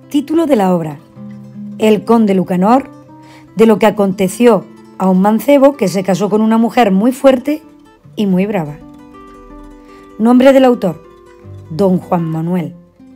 Título de la obra: El conde Lucanor, de lo que aconteció a un mancebo que se casó con una mujer muy fuerte y muy brava. Nombre del autor: Don Juan Manuel.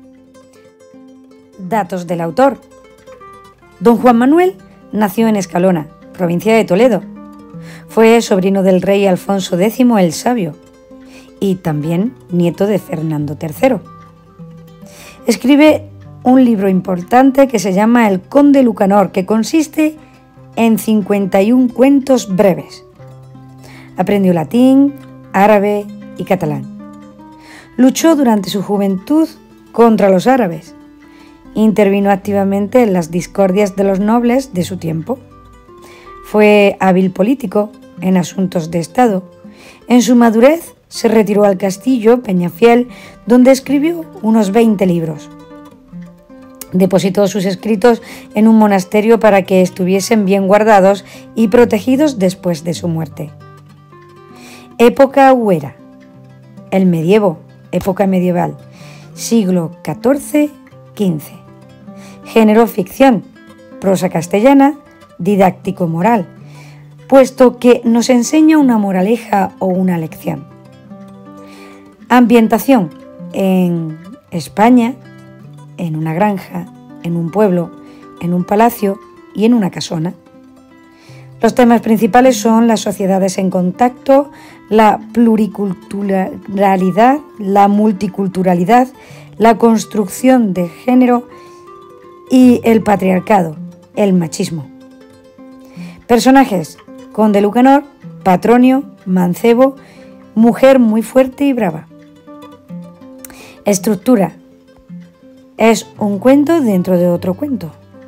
Datos del autor: Don Juan Manuel nació en Escalona, provincia de Toledo. Fue sobrino del rey Alfonso X el Sabio y también nieto de Fernando III. Escribe un libro importante que se llama El conde Lucanor, que consiste en 51 cuentos breves. Aprendió latín, árabe y catalán. Luchó durante su juventud contra los árabes. Intervino activamente en las discordias de los nobles de su tiempo. Fue hábil político en asuntos de Estado. En su madurez se retiró al castillo Peñafiel, donde escribió unos 20 libros. Depositó sus escritos en un monasterio para que estuviesen bien guardados y protegidos después de su muerte. Época huera. El medievo, época medieval, siglo XIV-XV. Género ficción, prosa castellana, didáctico-moral, puesto que nos enseña una moraleja o una lección. Ambientación: en España, en una granja, en un pueblo, en un palacio y en una casona. Los temas principales son las sociedades en contacto, la pluriculturalidad, la multiculturalidad, la construcción de género y el patriarcado, el machismo. Personajes: conde Lucanor, Patronio, mancebo, mujer muy fuerte y brava. Estructura: es un cuento dentro de otro cuento.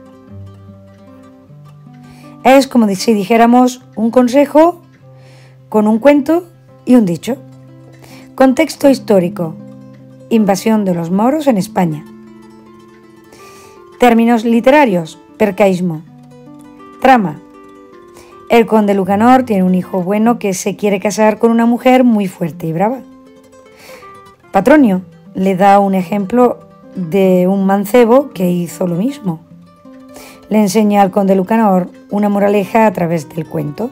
Es como si dijéramos un consejo con un cuento y un dicho. Contexto histórico: invasión de los moros en España. Términos literarios: percaísmo. Trama: el conde Lucanor tiene un hijo bueno que se quiere casar con una mujer muy fuerte y brava. Patronio le da un ejemplo de un mancebo que hizo lo mismo. Le enseña al conde Lucanor una moraleja a través del cuento.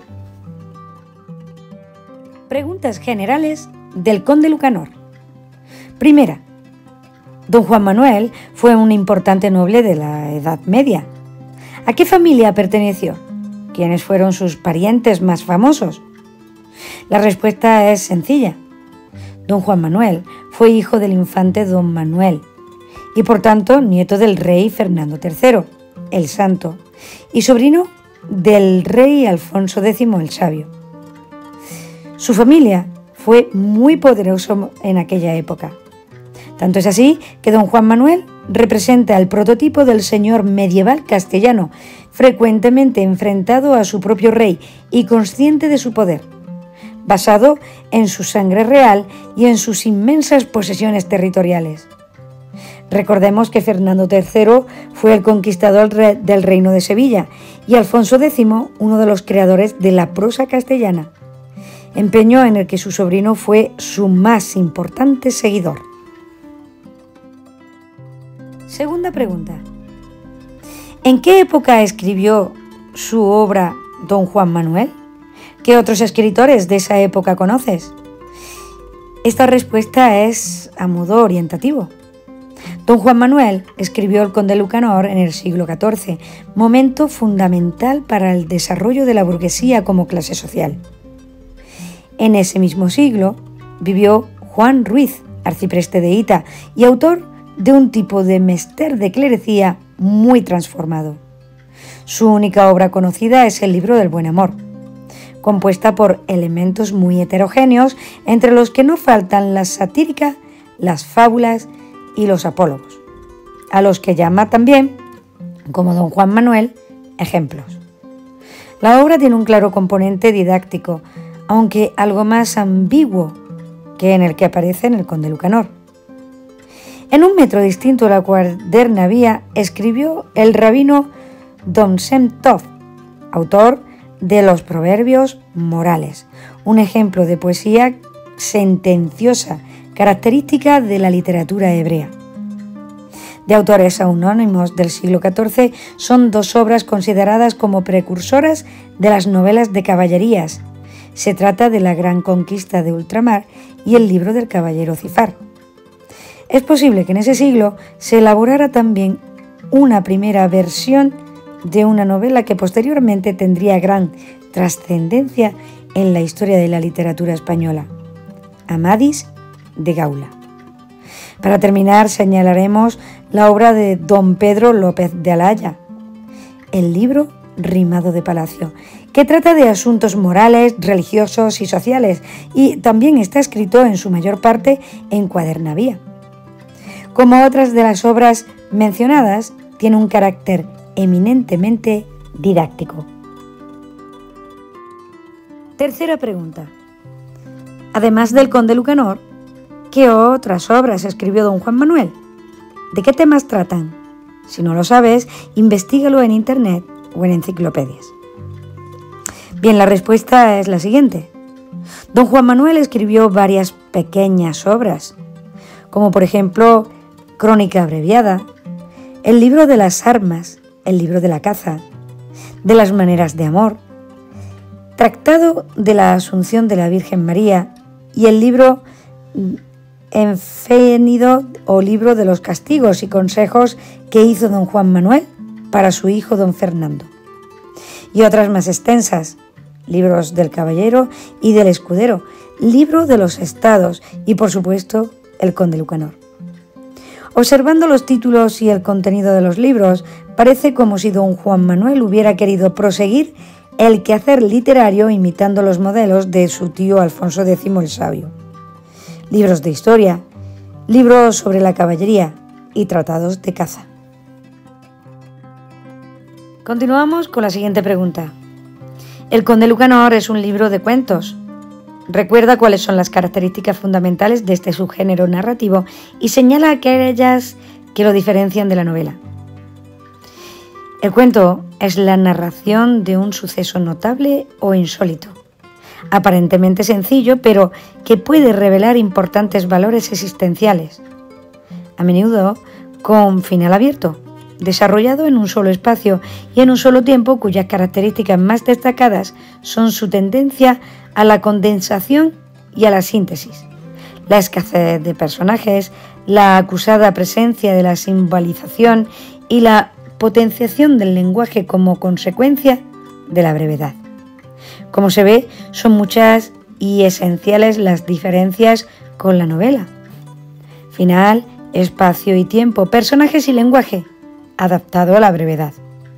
Preguntas generales del conde Lucanor. Primera: Don Juan Manuel fue un importante noble de la Edad Media. ¿A qué familia perteneció? ¿Quiénes fueron sus parientes más famosos? La respuesta es sencilla. Don Juan Manuel fue hijo del infante Don Manuel y por tanto nieto del rey Fernando III, el Santo, y sobrino del rey Alfonso X el Sabio. Su familia fue muy poderosa en aquella época. Tanto es así que Don Juan Manuel representa el prototipo del señor medieval castellano, frecuentemente enfrentado a su propio rey y consciente de su poder, basado en su sangre real y en sus inmensas posesiones territoriales. Recordemos que Fernando III fue el conquistador del reino de Sevilla y Alfonso X uno de los creadores de la prosa castellana, empeño en el que su sobrino fue su más importante seguidor. Segunda pregunta: ¿en qué época escribió su obra Don Juan Manuel? ¿Qué otros escritores de esa época conoces? Esta respuesta es a modo orientativo. Don Juan Manuel escribió El conde Lucanor en el siglo XIV, momento fundamental para el desarrollo de la burguesía como clase social. En ese mismo siglo vivió Juan Ruiz, arcipreste de Hita y autor de un tipo de mester de clerecía muy transformado. Su única obra conocida es el libro del Buen Amor, compuesta por elementos muy heterogéneos, entre los que no faltan la satírica, las fábulas y los apólogos, a los que llama también, como Don Juan Manuel, ejemplos. La obra tiene un claro componente didáctico, aunque algo más ambiguo que en el que aparece en El conde Lucanor. En un metro distinto a la cuaderna vía escribió el rabino Don Shem Tov, autor de los Proverbios morales, un ejemplo de poesía sentenciosa, característica de la literatura hebrea. de autores anónimos del siglo XIV, son dos obras consideradas como precursoras de las novelas de caballerías. Se trata de La Gran Conquista de Ultramar y El libro del caballero Cifar. Es posible que en ese siglo se elaborara también una primera versión de una novela que posteriormente tendría gran trascendencia en la historia de la literatura española, Amadís de Gaula. Para terminar, señalaremos la obra de don Pedro López de Alaya, el libro Rimado de Palacio, que trata de asuntos morales, religiosos y sociales, y también está escrito en su mayor parte en cuadernavía. Como otras de las obras mencionadas, tiene un carácter eminentemente didáctico. Tercera pregunta. Además del Conde Lucanor, ¿qué otras obras escribió don Juan Manuel? ¿De qué temas tratan? Si no lo sabes, investígalo en internet o en enciclopedias. Bien, la respuesta es la siguiente. Don Juan Manuel escribió varias pequeñas obras, como por ejemplo Crónica abreviada, el libro de las armas, el libro de la caza, de las maneras de amor, Tratado de la Asunción de la Virgen María y el libro Enfénido o libro de los castigos y consejos que hizo don Juan Manuel para su hijo don Fernando. Y otras más extensas, libros del caballero y del escudero, libro de los estados y por supuesto el Conde Lucanor. Observando los títulos y el contenido de los libros, parece como si don Juan Manuel hubiera querido proseguir el quehacer literario imitando los modelos de su tío Alfonso X el Sabio. Libros de historia, libros sobre la caballería y tratados de caza. Continuamos con la siguiente pregunta. El Conde Lucanor es un libro de cuentos. Recuerda cuáles son las características fundamentales de este subgénero narrativo y señala aquellas que lo diferencian de la novela. El cuento es la narración de un suceso notable o insólito, aparentemente sencillo, pero que puede revelar importantes valores existenciales, a menudo con final abierto, desarrollado en un solo espacio y en un solo tiempo, cuyas características más destacadas son su tendencia a la condensación y a la síntesis, la escasez de personajes, la acusada presencia de la simbolización y la potenciación del lenguaje como consecuencia de la brevedad. Como se ve, son muchas y esenciales las diferencias con la novela. Final, espacio y tiempo, personajes y lenguaje, adaptado a la brevedad.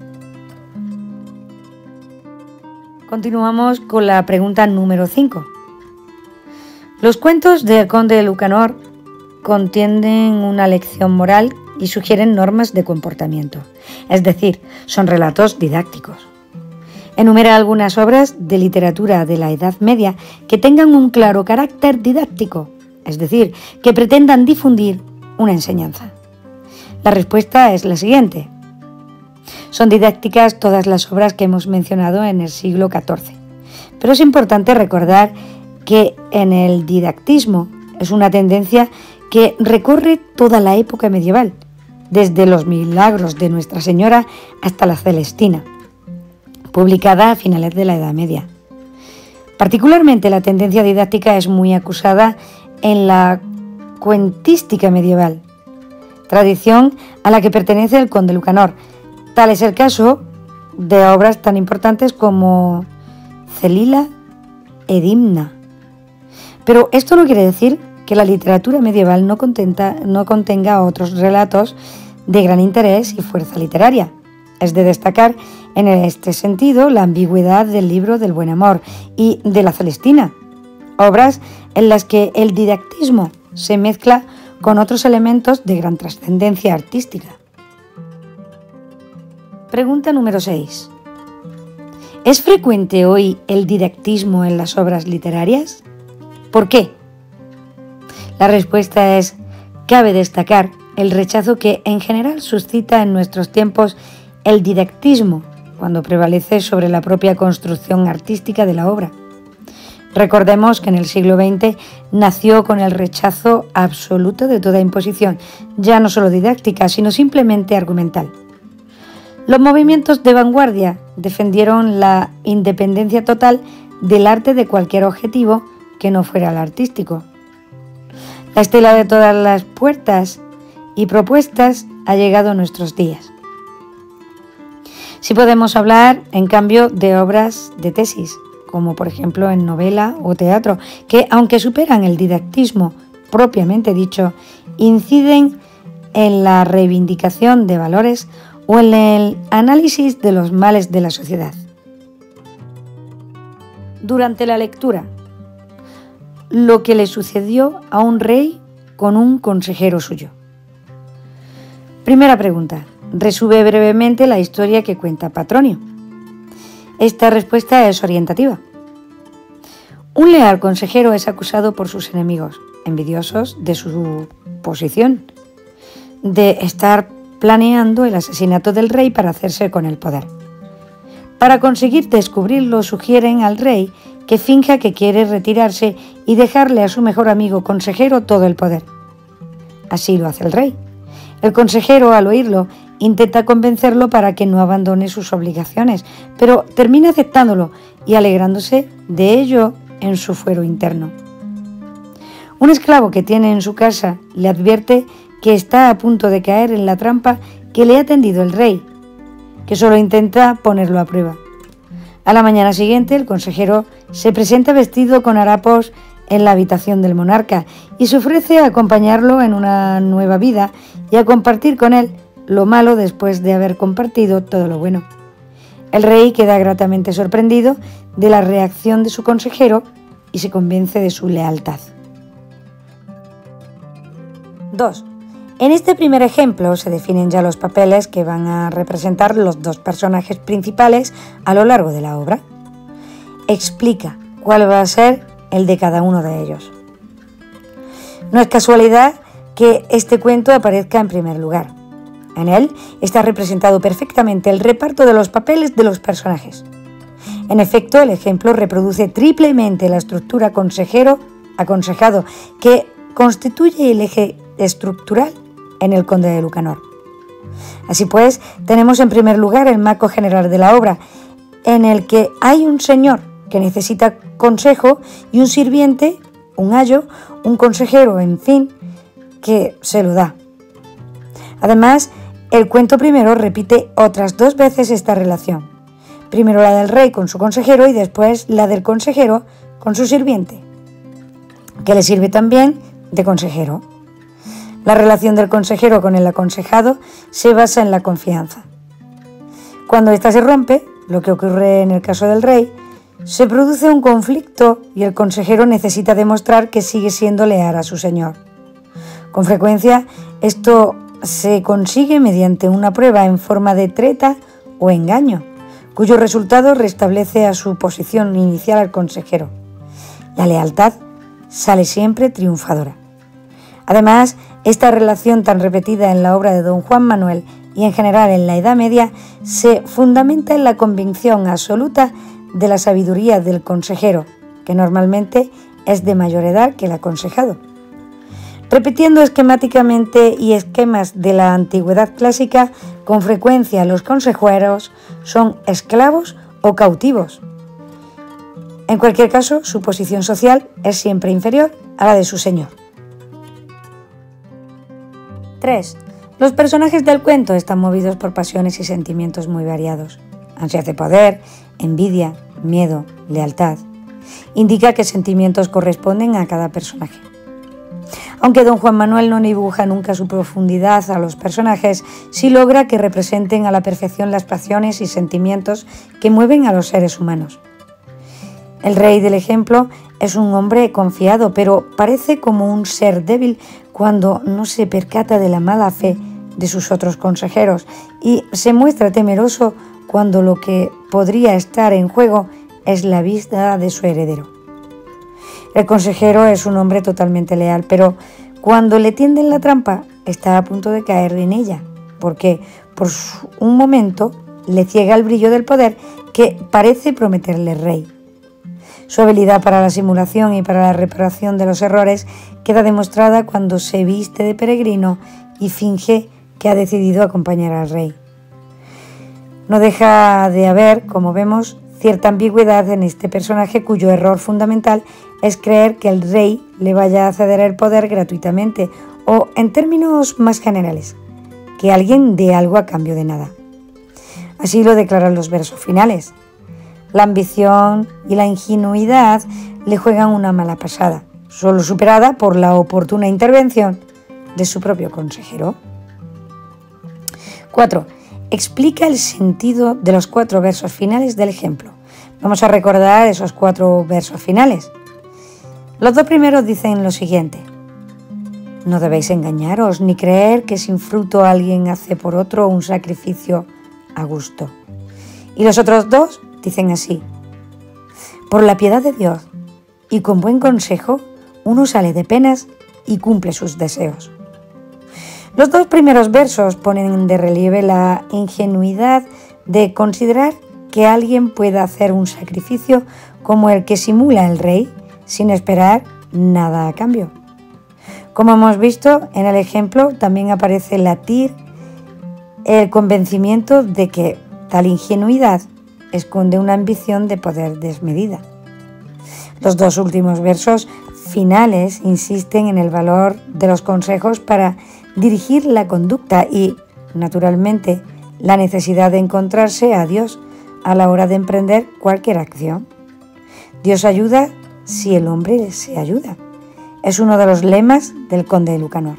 Continuamos con la pregunta número 5. Los cuentos del Conde Lucanor contienen una lección moral y sugieren normas de comportamiento, es decir, son relatos didácticos. Enumera algunas obras de literatura de la Edad Media que tengan un claro carácter didáctico, es decir, que pretendan difundir una enseñanza. La respuesta es la siguiente. Son didácticas todas las obras que hemos mencionado en el siglo XIV, pero es importante recordar que en el didactismo es una tendencia que recorre toda la época medieval, desde los Milagros de Nuestra Señora hasta la Celestina, publicada a finales de la Edad Media. Particularmente la tendencia didáctica es muy acusada en la cuentística medieval, tradición a la que pertenece el Conde Lucanor. Tal es el caso de obras tan importantes como Celila e Dimna. Pero esto no quiere decir que la literatura medieval no contenga otros relatos de gran interés y fuerza literaria. Es de destacar en este sentido la ambigüedad del libro del Buen Amor y de la Celestina, obras en las que el didactismo se mezcla con otros elementos de gran trascendencia artística. Pregunta número 6. ¿Es frecuente hoy el didactismo en las obras literarias? ¿Por qué? La respuesta es: cabe destacar el rechazo que en general suscita en nuestros tiempos el didactismo cuando prevalece sobre la propia construcción artística de la obra. Recordemos que en el siglo XX nació con el rechazo absoluto de toda imposición, ya no solo didáctica, sino simplemente argumental. Los movimientos de vanguardia defendieron la independencia total del arte de cualquier objetivo que no fuera el artístico. La estela de todas las puertas y propuestas ha llegado a nuestros días. Sí podemos hablar, en cambio, de obras de tesis, como por ejemplo en novela o teatro, que aunque superan el didactismo propiamente dicho, inciden en la reivindicación de valores o en el análisis de los males de la sociedad. Durante la lectura, lo que le sucedió a un rey con un consejero suyo. Primera pregunta. Resume brevemente la historia que cuenta Patronio. Esta respuesta es orientativa. Un leal consejero es acusado por sus enemigos, envidiosos de su posición, de estar planeando el asesinato del rey para hacerse con el poder. Para conseguir descubrirlo, sugieren al rey que finja que quiere retirarse y dejarle a su mejor amigo consejero todo el poder. Así lo hace el rey. El consejero, al oírlo, intenta convencerlo para que no abandone sus obligaciones, pero termina aceptándolo y alegrándose de ello en su fuero interno. Un esclavo que tiene en su casa le advierte que está a punto de caer en la trampa que le ha tendido el rey, que solo intenta ponerlo a prueba. A la mañana siguiente, el consejero se presenta vestido con harapos en la habitación del monarca y se ofrece a acompañarlo en una nueva vida y a compartir con él lo malo después de haber compartido todo lo bueno. El rey queda gratamente sorprendido de la reacción de su consejero y se convence de su lealtad. 2. En este primer ejemplo se definen ya los papeles que van a representar los dos personajes principales a lo largo de la obra. Explica cuál va a ser el de cada uno de ellos. No es casualidad que este cuento aparezca en primer lugar. En él está representado perfectamente el reparto de los papeles de los personajes. En efecto, el ejemplo reproduce triplemente la estructura consejero-aconsejado que constituye el eje estructural en el Conde de Lucanor. Así pues, tenemos en primer lugar el marco general de la obra, en el que hay un señor que necesita consejo y un sirviente, un ayo, un consejero, en fin, que se lo da. Además, el cuento primero repite otras 2 veces esta relación. Primero la del rey con su consejero y después la del consejero con su sirviente, que le sirve también de consejero. La relación del consejero con el aconsejado se basa en la confianza. Cuando ésta se rompe, lo que ocurre en el caso del rey, se produce un conflicto y el consejero necesita demostrar que sigue siendo leal a su señor. Con frecuencia, esto se consigue mediante una prueba en forma de treta o engaño, cuyo resultado restablece a su posición inicial al consejero. La lealtad sale siempre triunfadora. Además, esta relación tan repetida en la obra de don Juan Manuel y en general en la Edad Media se fundamenta en la convicción absoluta de la sabiduría del consejero, que normalmente es de mayor edad que el aconsejado. Repitiendo esquemáticamente y esquemas de la antigüedad clásica, con frecuencia los consejeros son esclavos o cautivos. En cualquier caso, su posición social es siempre inferior a la de su señor. 3. Los personajes del cuento están movidos por pasiones y sentimientos muy variados. Ansias de poder, envidia, miedo, lealtad. Indica qué sentimientos corresponden a cada personaje. Aunque don Juan Manuel no dibuja nunca su profundidad a los personajes, sí logra que representen a la perfección las pasiones y sentimientos que mueven a los seres humanos. El rey del ejemplo es un hombre confiado, pero parece como un ser débil cuando no se percata de la mala fe de sus otros consejeros y se muestra temeroso cuando lo que podría estar en juego es la vida de su heredero. El consejero es un hombre totalmente leal, pero cuando le tienden la trampa está a punto de caer en ella, porque por un momento le ciega el brillo del poder que parece prometerle el rey. Su habilidad para la simulación y para la reparación de los errores queda demostrada cuando se viste de peregrino y finge que ha decidido acompañar al rey. No deja de haber, como vemos, cierta ambigüedad en este personaje cuyo error fundamental es creer que el rey le vaya a ceder el poder gratuitamente o, en términos más generales, que alguien dé algo a cambio de nada. Así lo declaran los versos finales. La ambición y la ingenuidad le juegan una mala pasada, solo superada por la oportuna intervención de su propio consejero. 4. Explica el sentido de los 4 versos finales del ejemplo. Vamos a recordar esos 4 versos finales. Los 2 primeros dicen lo siguiente: no debéis engañaros ni creer que sin fruto alguien hace por otro un sacrificio a gusto. Y los otros 2 dicen así: por la piedad de Dios y con buen consejo uno sale de penas y cumple sus deseos. Los 2 primeros versos ponen de relieve la ingenuidad de considerar que alguien pueda hacer un sacrificio como el que simula el rey sin esperar nada a cambio. Como hemos visto en el ejemplo, también aparece latir el convencimiento de que tal ingenuidad esconde una ambición de poder desmedida. Los 2 últimos versos finales insisten en el valor de los consejos para dirigir la conducta y, naturalmente, la necesidad de encontrarse a Dios a la hora de emprender cualquier acción. Dios ayuda si el hombre se ayuda. Es uno de los lemas del conde de Lucanor.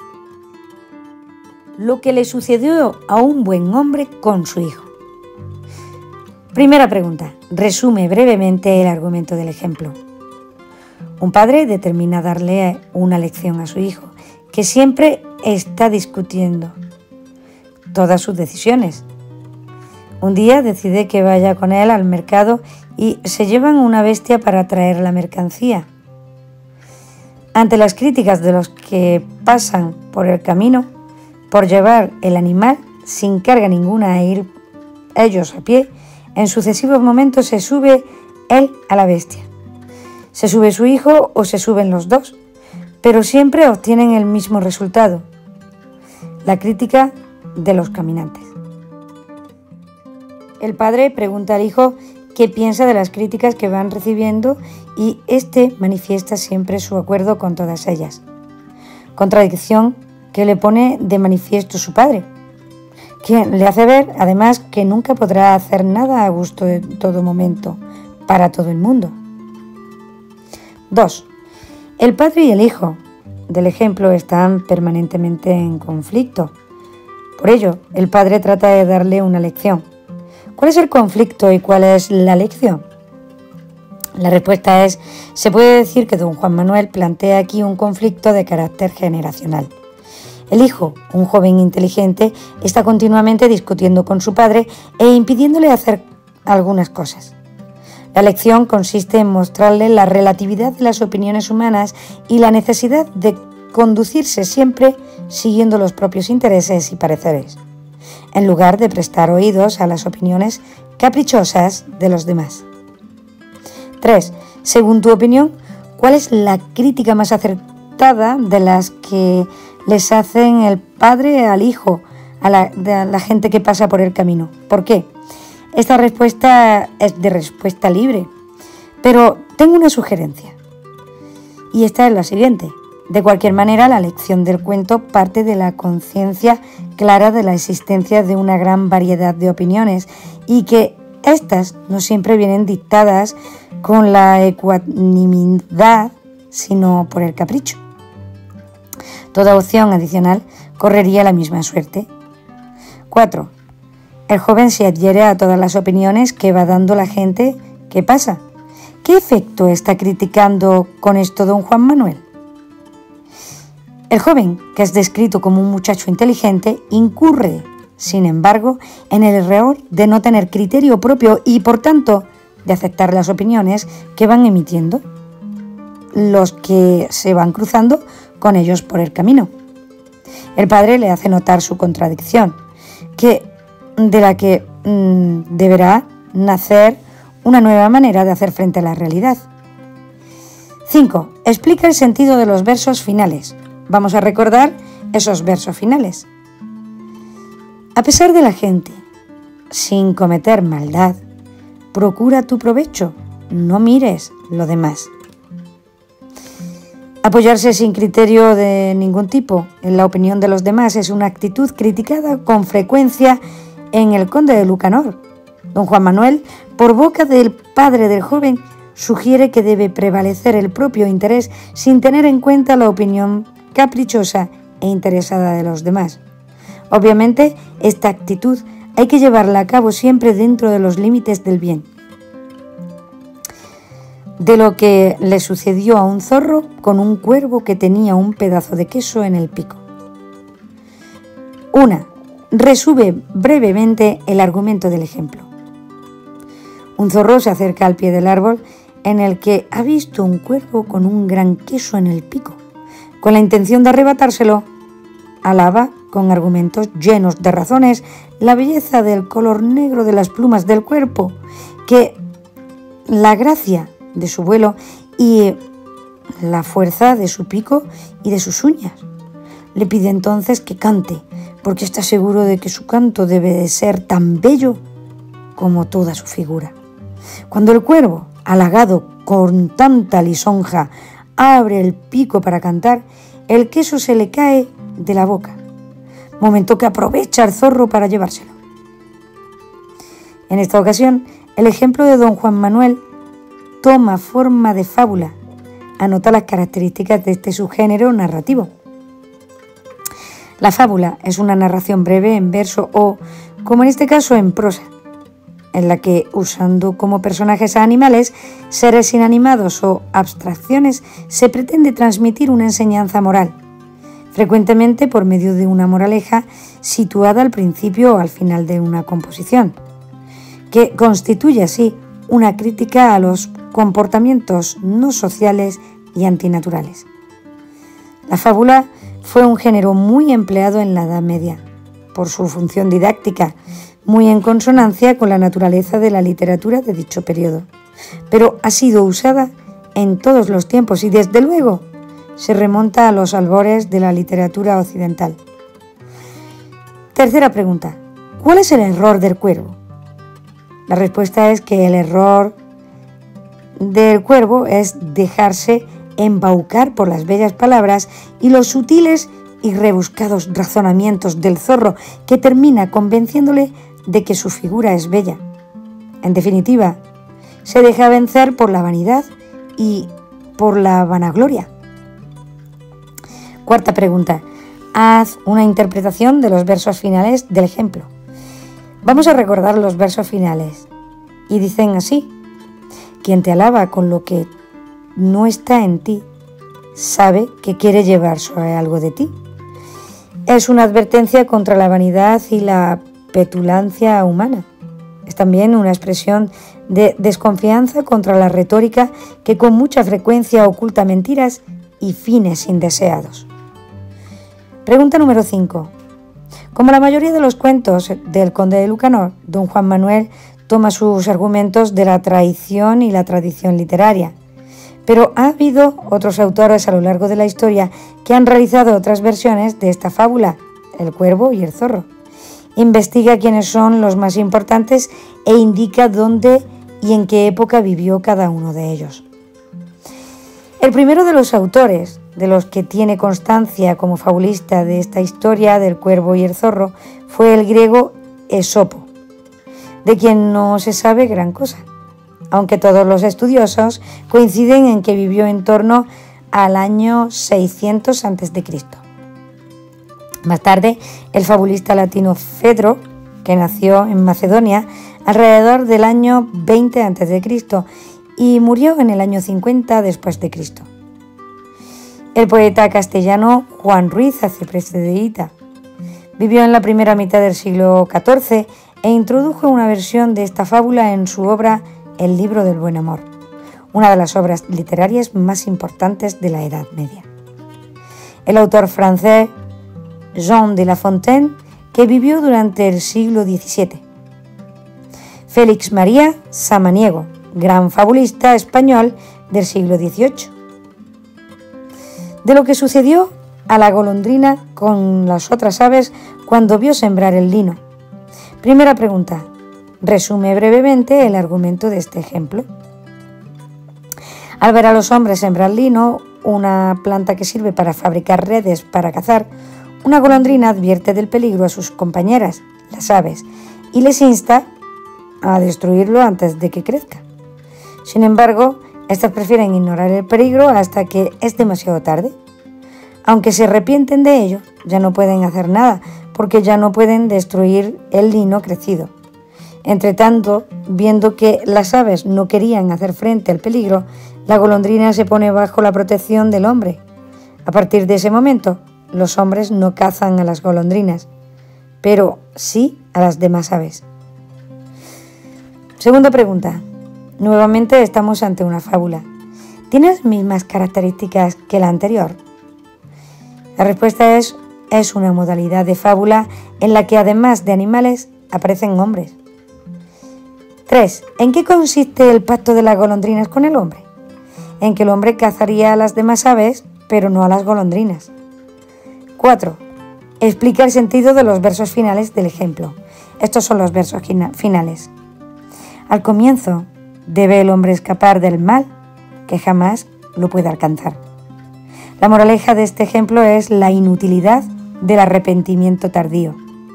Lo que le sucedió a un buen hombre con su hijo. Primera pregunta. Resume brevemente el argumento del ejemplo. Un padre determina darle una lección a su hijo, que siempre está discutiendo todas sus decisiones. Un día decide que vaya con él al mercado y se llevan una bestia para traer la mercancía. Ante las críticas de los que pasan por el camino, por llevar el animal sin carga ninguna e ir ellos a pie, en sucesivos momentos se sube él a la bestia. Se sube su hijo o se suben los 2, pero siempre obtienen el mismo resultado: la crítica de los caminantes. El padre pregunta al hijo qué piensa de las críticas que van recibiendo y éste manifiesta siempre su acuerdo con todas ellas. Contradicción que le pone de manifiesto su padre, quien le hace ver, además, que nunca podrá hacer nada a gusto de todo momento, para todo el mundo. 2. El padre y el hijo del ejemplo están permanentemente en conflicto. Por ello, el padre trata de darle una lección. ¿Cuál es el conflicto y cuál es la lección? La respuesta es: se puede decir que don Juan Manuel plantea aquí un conflicto de carácter generacional. El hijo, un joven inteligente, está continuamente discutiendo con su padre e impidiéndole hacer algunas cosas. La lección consiste en mostrarle la relatividad de las opiniones humanas y la necesidad de conducirse siempre siguiendo los propios intereses y pareceres, en lugar de prestar oídos a las opiniones caprichosas de los demás. 3. Según tu opinión, ¿cuál es la crítica más acertada de las que les hacen el padre al hijo, a la gente que pasa por el camino? ¿Por qué? Esta respuesta es de respuesta libre, pero tengo una sugerencia. Y esta es la siguiente. De cualquier manera, la lección del cuento parte de la conciencia clara de la existencia de una gran variedad de opiniones y que éstas no siempre vienen dictadas con la ecuanimidad, sino por el capricho. Toda opción adicional correría la misma suerte. 4. El joven se adhiere a todas las opiniones que va dando la gente que pasa. ¿Qué efecto está criticando con esto don Juan Manuel? El joven, que es descrito como un muchacho inteligente, incurre, sin embargo, en el error de no tener criterio propio y, por tanto, de aceptar las opiniones que van emitiendo los que se van cruzando con ellos por el camino. El padre le hace notar su contradicción, de la que deberá nacer una nueva manera de hacer frente a la realidad. 5. Explica el sentido de los versos finales. Vamos a recordar esos versos finales. A pesar de la gente, sin cometer maldad, procura tu provecho, no mires lo demás. Apoyarse sin criterio de ningún tipo en la opinión de los demás es una actitud criticada con frecuencia en El Conde de Lucanor. Don Juan Manuel, por boca del padre del joven, sugiere que debe prevalecer el propio interés sin tener en cuenta la opinión caprichosa e interesada de los demás. Obviamente, esta actitud hay que llevarla a cabo siempre dentro de los límites del bien. De lo que le sucedió a un zorro con un cuervo que tenía un pedazo de queso en el pico. 1. Resume brevemente el argumento del ejemplo. Un zorro se acerca al pie del árbol en el que ha visto un cuervo con un gran queso en el pico. Con la intención de arrebatárselo, alaba con argumentos llenos de razones la belleza del color negro de las plumas del cuervo, que la gracia de su vuelo y la fuerza de su pico y de sus uñas. Le pide entonces que cante, porque está seguro de que su canto debe de ser tan bello como toda su figura. Cuando el cuervo, halagado con tanta lisonja, abre el pico para cantar, el queso se le cae de la boca, momento que aprovecha el zorro para llevárselo. En esta ocasión, el ejemplo de don Juan Manuel toma forma de fábula, anota las características de este subgénero narrativo. La fábula es una narración breve en verso o, como en este caso, en prosa, en la que, usando como personajes a animales, seres inanimados o abstracciones, se pretende transmitir una enseñanza moral, frecuentemente por medio de una moraleja situada al principio o al final de una composición, que constituye así una crítica a los comportamientos no sociales y antinaturales. La fábula fue un género muy empleado en la Edad Media, por su función didáctica, muy en consonancia con la naturaleza de la literatura de dicho periodo, pero ha sido usada en todos los tiempos y desde luego se remonta a los albores de la literatura occidental. Tercera pregunta. ¿Cuál es el error del cuervo? La respuesta es que el error del cuervo es dejarse embaucar por las bellas palabras y los sutiles y rebuscados razonamientos del zorro, que termina convenciéndole de que su figura es bella. En definitiva, se deja vencer por la vanidad y por la vanagloria. Cuarta pregunta. Haz una interpretación de los versos finales del ejemplo. Vamos a recordar los versos finales y dicen así: quien te alaba con lo que no está en ti, sabe que quiere llevarse algo de ti. Es una advertencia contra la vanidad y la petulancia humana. Es también una expresión de desconfianza contra la retórica que con mucha frecuencia oculta mentiras y fines indeseados. Pregunta número 5. Como la mayoría de los cuentos del Conde de Lucanor, don Juan Manuel toma sus argumentos de la traición y la tradición literaria. Pero ha habido otros autores a lo largo de la historia que han realizado otras versiones de esta fábula, El cuervo y el zorro. Investiga quiénes son los más importantes e indica dónde y en qué época vivió cada uno de ellos. El primero de los autores, de los que tiene constancia como fabulista de esta historia del cuervo y el zorro, fue el griego Esopo, de quien no se sabe gran cosa, aunque todos los estudiosos coinciden en que vivió en torno al año 600 a.C. Más tarde, el fabulista latino Fedro, que nació en Macedonia alrededor del año 20 a.C. y murió en el año 50 después de Cristo. El poeta castellano Juan Ruiz Acipreste de Hita vivió en la primera mitad del siglo XIV e introdujo una versión de esta fábula en su obra El libro del buen amor, una de las obras literarias más importantes de la Edad Media. El autor francés Jean de La Fontaine, que vivió durante el siglo XVII. Félix María Samaniego, gran fabulista español del siglo XVIII. De lo que sucedió a la golondrina con las otras aves cuando vio sembrar el lino. Primera pregunta. Resume brevemente el argumento de este ejemplo. Al ver a los hombres sembrar lino, una planta que sirve para fabricar redes para cazar, una golondrina advierte del peligro a sus compañeras, las aves, y les insta a destruirlo antes de que crezca. Sin embargo, estas prefieren ignorar el peligro hasta que es demasiado tarde. Aunque se arrepienten de ello, ya no pueden hacer nada, porque ya no pueden destruir el lino crecido. Entretanto, viendo que las aves no querían hacer frente al peligro, la golondrina se pone bajo la protección del hombre. A partir de ese momento, los hombres no cazan a las golondrinas, pero sí a las demás aves. Segunda pregunta. Nuevamente estamos ante una fábula. ¿Tiene las mismas características que la anterior? La respuesta es una modalidad de fábula en la que además de animales aparecen hombres. 3. ¿En qué consiste el pacto de las golondrinas con el hombre? En que el hombre cazaría a las demás aves, pero no a las golondrinas. 4. Explica el sentido de los versos finales del ejemplo. Estos son los versos finales. Al comienzo, debe el hombre escapar del mal, que jamás lo puede alcanzar. La moraleja de este ejemplo es la inutilidad del arrepentimiento tardío.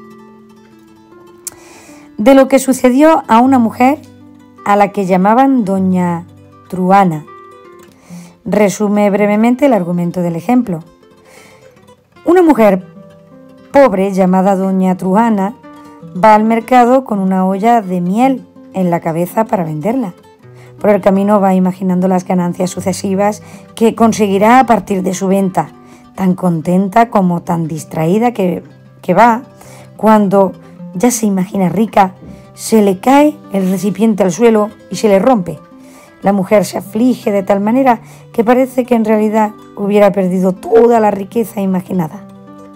De lo que sucedió a una mujer a la que llamaban Doña Truana. Resume brevemente el argumento del ejemplo. Una mujer pobre llamada Doña Truana va al mercado con una olla de miel en la cabeza para venderla. Por el camino va imaginando las ganancias sucesivas que conseguirá a partir de su venta, tan contenta como tan distraída que va. Cuando ya se imagina rica, se le cae el recipiente al suelo y se le rompe. La mujer se aflige de tal manera que parece que en realidad hubiera perdido toda la riqueza imaginada.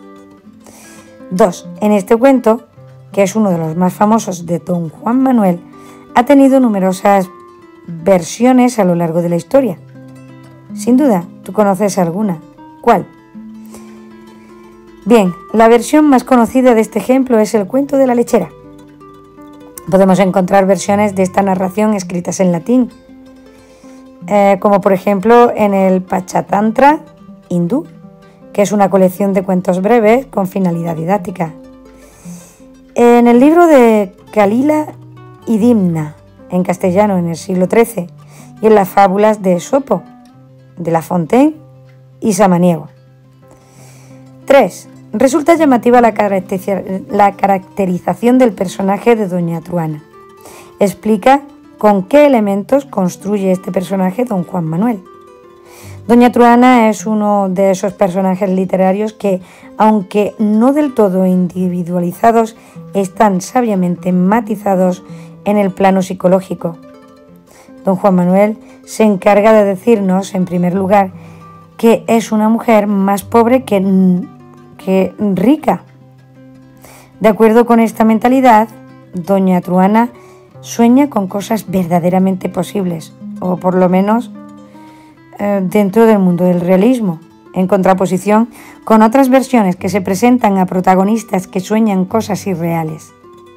2. En este cuento, que es uno de los más famosos de don Juan Manuel, ha tenido numerosas versiones a lo largo de la historia. Sin duda, tú conoces alguna. ¿Cuál? Bien, la versión más conocida de este ejemplo es el cuento de la lechera. Podemos encontrar versiones de esta narración escritas en latín, como por ejemplo en el Pachatantra hindú, que es una colección de cuentos breves con finalidad didáctica. En el libro de Calila y Dimna, en castellano en el siglo XIII, y en las fábulas de Esopo, de La Fontaine y Samaniego. 3. Resulta llamativa la caracterización del personaje de Doña Truana. Explica con qué elementos construye este personaje don Juan Manuel. Doña Truana es uno de esos personajes literarios que, aunque no del todo individualizados, están sabiamente matizados en el plano psicológico. Don Juan Manuel se encarga de decirnos, en primer lugar, que es una mujer más pobre que rica. De acuerdo con esta mentalidad, Doña Truana sueña con cosas verdaderamente posibles, o por lo menos dentro del mundo del realismo, en contraposición con otras versiones que se presentan a protagonistas que sueñan cosas irreales.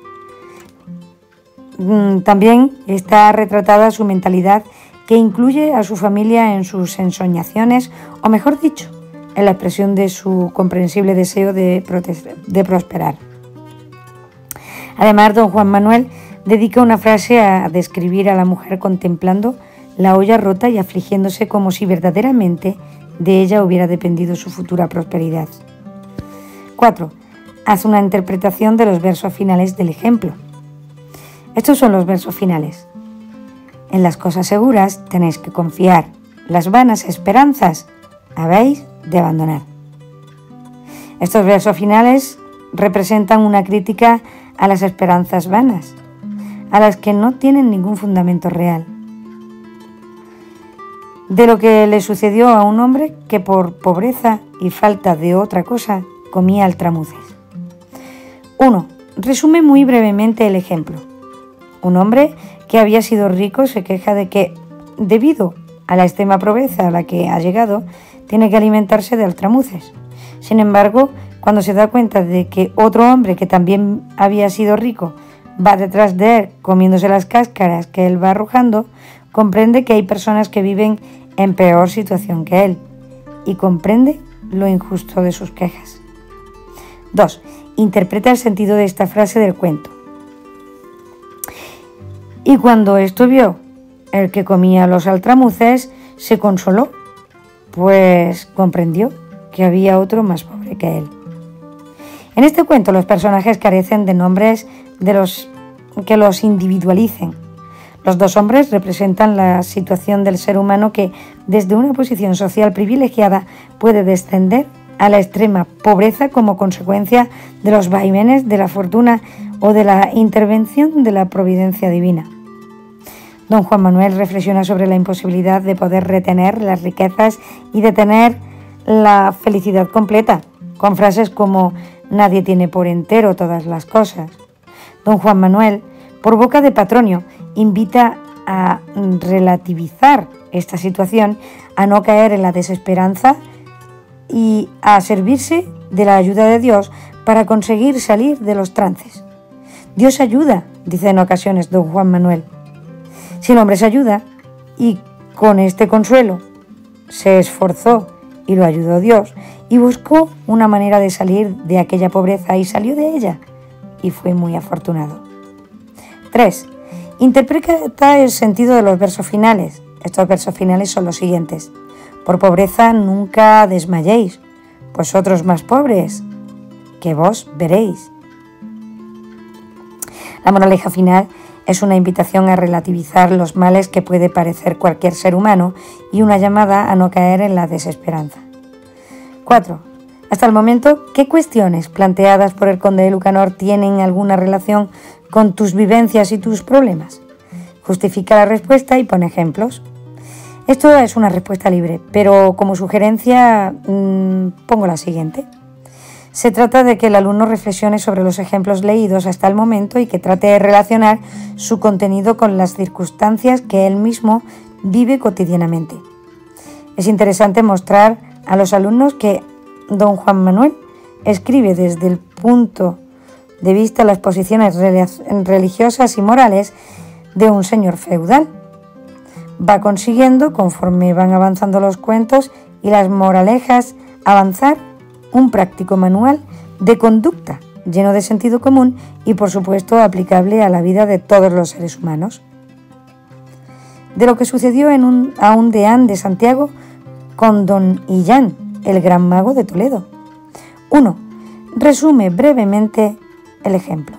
También está retratada su mentalidad, que incluye a su familia en sus ensoñaciones, o mejor dicho, en la expresión de su comprensible deseo de prosperar. Además, don Juan Manuel dedica una frase a describir a la mujer contemplando la olla rota y afligiéndose como si verdaderamente de ella hubiera dependido su futura prosperidad. 4. Haz una interpretación de los versos finales del ejemplo. Estos son los versos finales. En las cosas seguras tenéis que confiar, las vanas esperanzas habéis de abandonar. Estos versos finales representan una crítica a las esperanzas vanas, a las que no tienen ningún fundamento real. De lo que le sucedió a un hombre que por pobreza y falta de otra cosa comía altramuces. 1. Resume muy brevemente el ejemplo. Un hombre que había sido rico se queja de que, debido a la extrema pobreza a la que ha llegado, tiene que alimentarse de altramuces. Sin embargo, cuando se da cuenta de que otro hombre que también había sido rico va detrás de él comiéndose las cáscaras que él va arrojando, comprende que hay personas que viven en peor situación que él y comprende lo injusto de sus quejas. 2. Interpreta el sentido de esta frase del cuento. Y cuando esto vio el que comía los altramuces, se consoló, pues comprendió que había otro más pobre que él. En este cuento los personajes carecen de nombres que los individualicen. Los dos hombres representan la situación del ser humano que, desde una posición social privilegiada, puede descender a la extrema pobreza como consecuencia de los vaivenes de la fortuna o de la intervención de la providencia divina. Don Juan Manuel reflexiona sobre la imposibilidad de poder retener las riquezas y de tener la felicidad completa, con frases como «nadie tiene por entero todas las cosas». Don Juan Manuel, por boca de Patronio, invita a relativizar esta situación, a no caer en la desesperanza y a servirse de la ayuda de Dios para conseguir salir de los trances. Dios ayuda, dice en ocasiones don Juan Manuel. Si el hombre se ayuda y con este consuelo se esforzó y lo ayudó Dios y buscó una manera de salir de aquella pobreza y salió de ella y fue muy afortunado. 3. Interpreta el sentido de los versos finales. Estos versos finales son los siguientes. Por pobreza nunca desmayéis, pues otros más pobres que vos veréis. La moraleja final es una invitación a relativizar los males que puede padecer cualquier ser humano y una llamada a no caer en la desesperanza. 4. Hasta el momento, ¿qué cuestiones planteadas por el conde de Lucanor tienen alguna relación con tus vivencias y tus problemas? Justifica la respuesta y pone ejemplos. Esto es una respuesta libre, pero como sugerencia pongo la siguiente. Se trata de que el alumno reflexione sobre los ejemplos leídos hasta el momento y que trate de relacionar su contenido con las circunstancias que él mismo vive cotidianamente. Es interesante mostrar a los alumnos que don Juan Manuel escribe desde el punto de vista de las posiciones religiosas y morales de un señor feudal. Va consiguiendo, conforme van avanzando los cuentos y las moralejas, avanzar un práctico manual de conducta lleno de sentido común y, por supuesto, aplicable a la vida de todos los seres humanos. De lo que sucedió a un deán de Santiago con don Illán, el gran mago de Toledo. 1. Resume brevemente el ejemplo.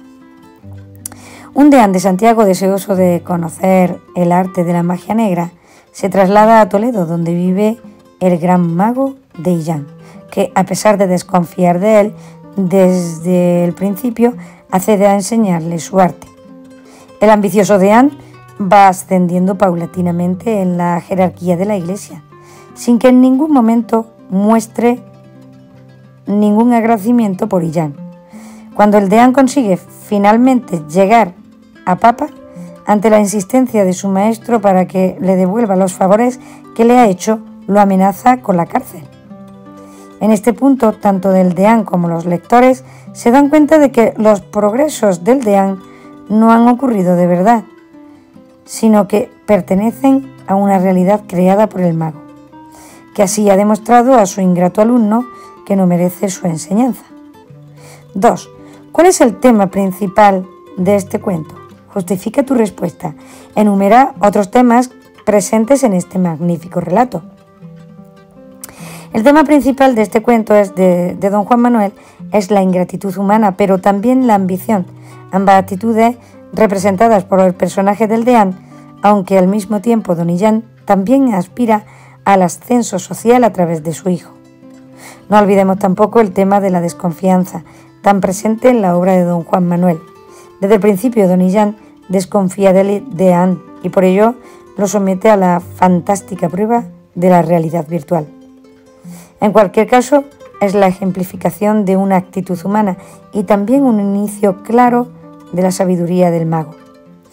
Un deán de Santiago, deseoso de conocer el arte de la magia negra, se traslada a Toledo, donde vive el gran mago de Illán, que, a pesar de desconfiar de él, desde el principio accede a enseñarle su arte. El ambicioso deán va ascendiendo paulatinamente en la jerarquía de la Iglesia, sin que en ningún momento muestre ningún agradecimiento por Illán. Cuando el deán consigue finalmente llegar a papa, ante la insistencia de su maestro para que le devuelva los favores que le ha hecho, lo amenaza con la cárcel. En este punto, tanto del deán como los lectores se dan cuenta de que los progresos del deán no han ocurrido de verdad, sino que pertenecen a una realidad creada por el mago, que así ha demostrado a su ingrato alumno que no merece su enseñanza. 2. ¿Cuál es el tema principal de este cuento? Justifica tu respuesta. Enumera otros temas presentes en este magnífico relato. El tema principal de este cuento de don Juan Manuel es la ingratitud humana, pero también la ambición, ambas actitudes representadas por el personaje del deán, aunque al mismo tiempo don Illán también aspira al ascenso social a través de su hijo. No olvidemos tampoco el tema de la desconfianza, tan presente en la obra de don Juan Manuel. Desde el principio don Illán desconfía del deán y por ello lo somete a la fantástica prueba de la realidad virtual. En cualquier caso, es la ejemplificación de una actitud humana y también un inicio claro de la sabiduría del mago.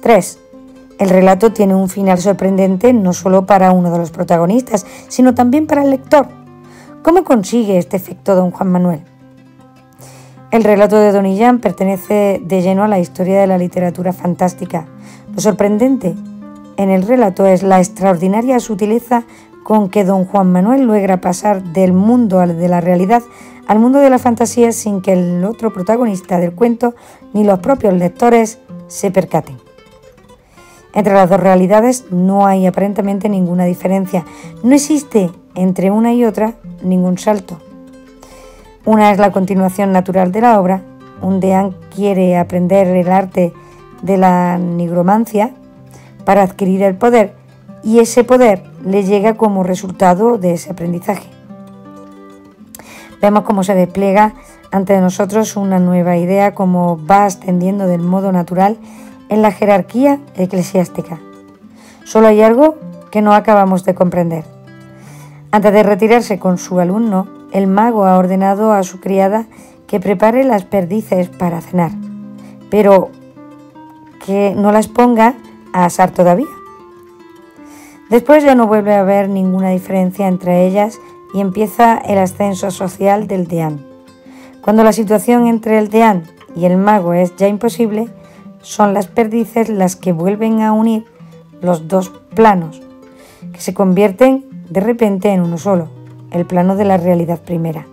3. El relato tiene un final sorprendente no solo para uno de los protagonistas, sino también para el lector. ¿Cómo consigue este efecto don Juan Manuel? El relato de Don Illán pertenece de lleno a la historia de la literatura fantástica. Lo sorprendente en el relato es la extraordinaria sutileza con que don Juan Manuel logra pasar del mundo de la realidad al mundo de la fantasía sin que el otro protagonista del cuento ni los propios lectores se percaten. Entre las dos realidades no hay aparentemente ninguna diferencia. No existe entre una y otra ningún salto. Una es la continuación natural de la obra. Un deán quiere aprender el arte de la nigromancia para adquirir el poder, y ese poder le llega como resultado de ese aprendizaje. Vemos cómo se despliega ante nosotros una nueva idea, cómo va ascendiendo del modo natural en la jerarquía eclesiástica. Solo hay algo que no acabamos de comprender. Antes de retirarse con su alumno, el mago ha ordenado a su criada que prepare las perdices para cenar, pero que no las ponga a asar todavía. Después ya no vuelve a haber ninguna diferencia entre ellas y empieza el ascenso social del deán. Cuando la situación entre el deán y el mago es ya imposible, son las perdices las que vuelven a unir los dos planos, que se convierten de repente en uno solo, el plano de la realidad primera.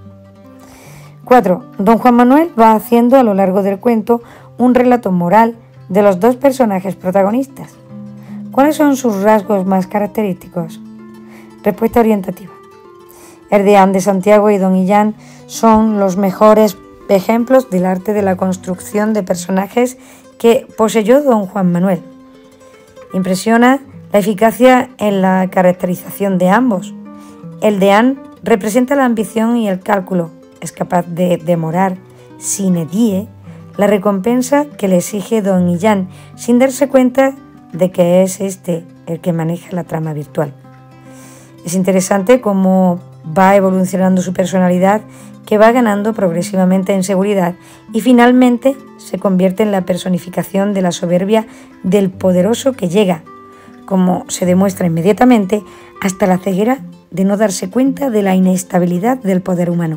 4. Don Juan Manuel va haciendo a lo largo del cuento un relato moral de los dos personajes protagonistas. ¿Cuáles son sus rasgos más característicos? Respuesta orientativa. El deán de Santiago y don Illán son los mejores ejemplos del arte de la construcción de personajes que poseyó don Juan Manuel. Impresiona la eficacia en la caracterización de ambos. El deán representa la ambición y el cálculo, es capaz de demorar sine die la recompensa que le exige don Illán, sin darse cuenta de que es este el que maneja la trama virtual. Es interesante cómo va evolucionando su personalidad, que va ganando progresivamente en seguridad y finalmente se convierte en la personificación de la soberbia del poderoso que llega, como se demuestra inmediatamente, hasta la ceguera de no darse cuenta de la inestabilidad del poder humano.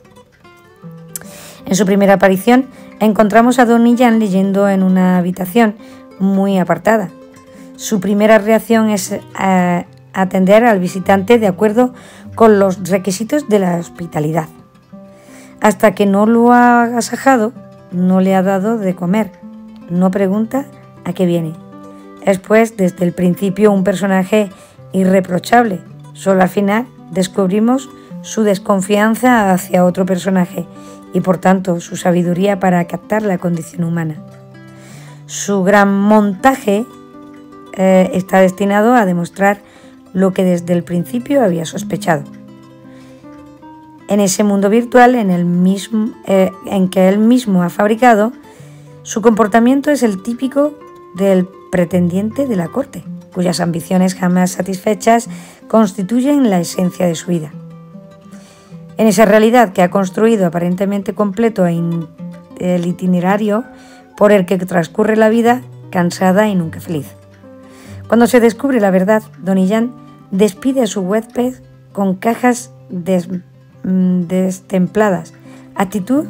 En su primera aparición encontramos a don Illán leyendo en una habitación muy apartada. Su primera reacción es atender al visitante de acuerdo con los requisitos de la hospitalidad. Hasta que no lo ha agasajado, no le ha dado de comer, no pregunta a qué viene. Es pues desde el principio un personaje irreprochable. Solo al final descubrimos su desconfianza hacia otro personaje y por tanto su sabiduría para captar la condición humana. Su gran montaje está destinado a demostrar lo que desde el principio había sospechado. En ese mundo virtual en que él mismo ha fabricado, su comportamiento es el típico del pretendiente de la corte, cuyas ambiciones jamás satisfechas constituyen la esencia de su vida. En esa realidad que ha construido aparentemente completo el itinerario por el que transcurre la vida, cansada y nunca feliz. Cuando se descubre la verdad, don Illán despide a su huésped con cajas destempladas, actitud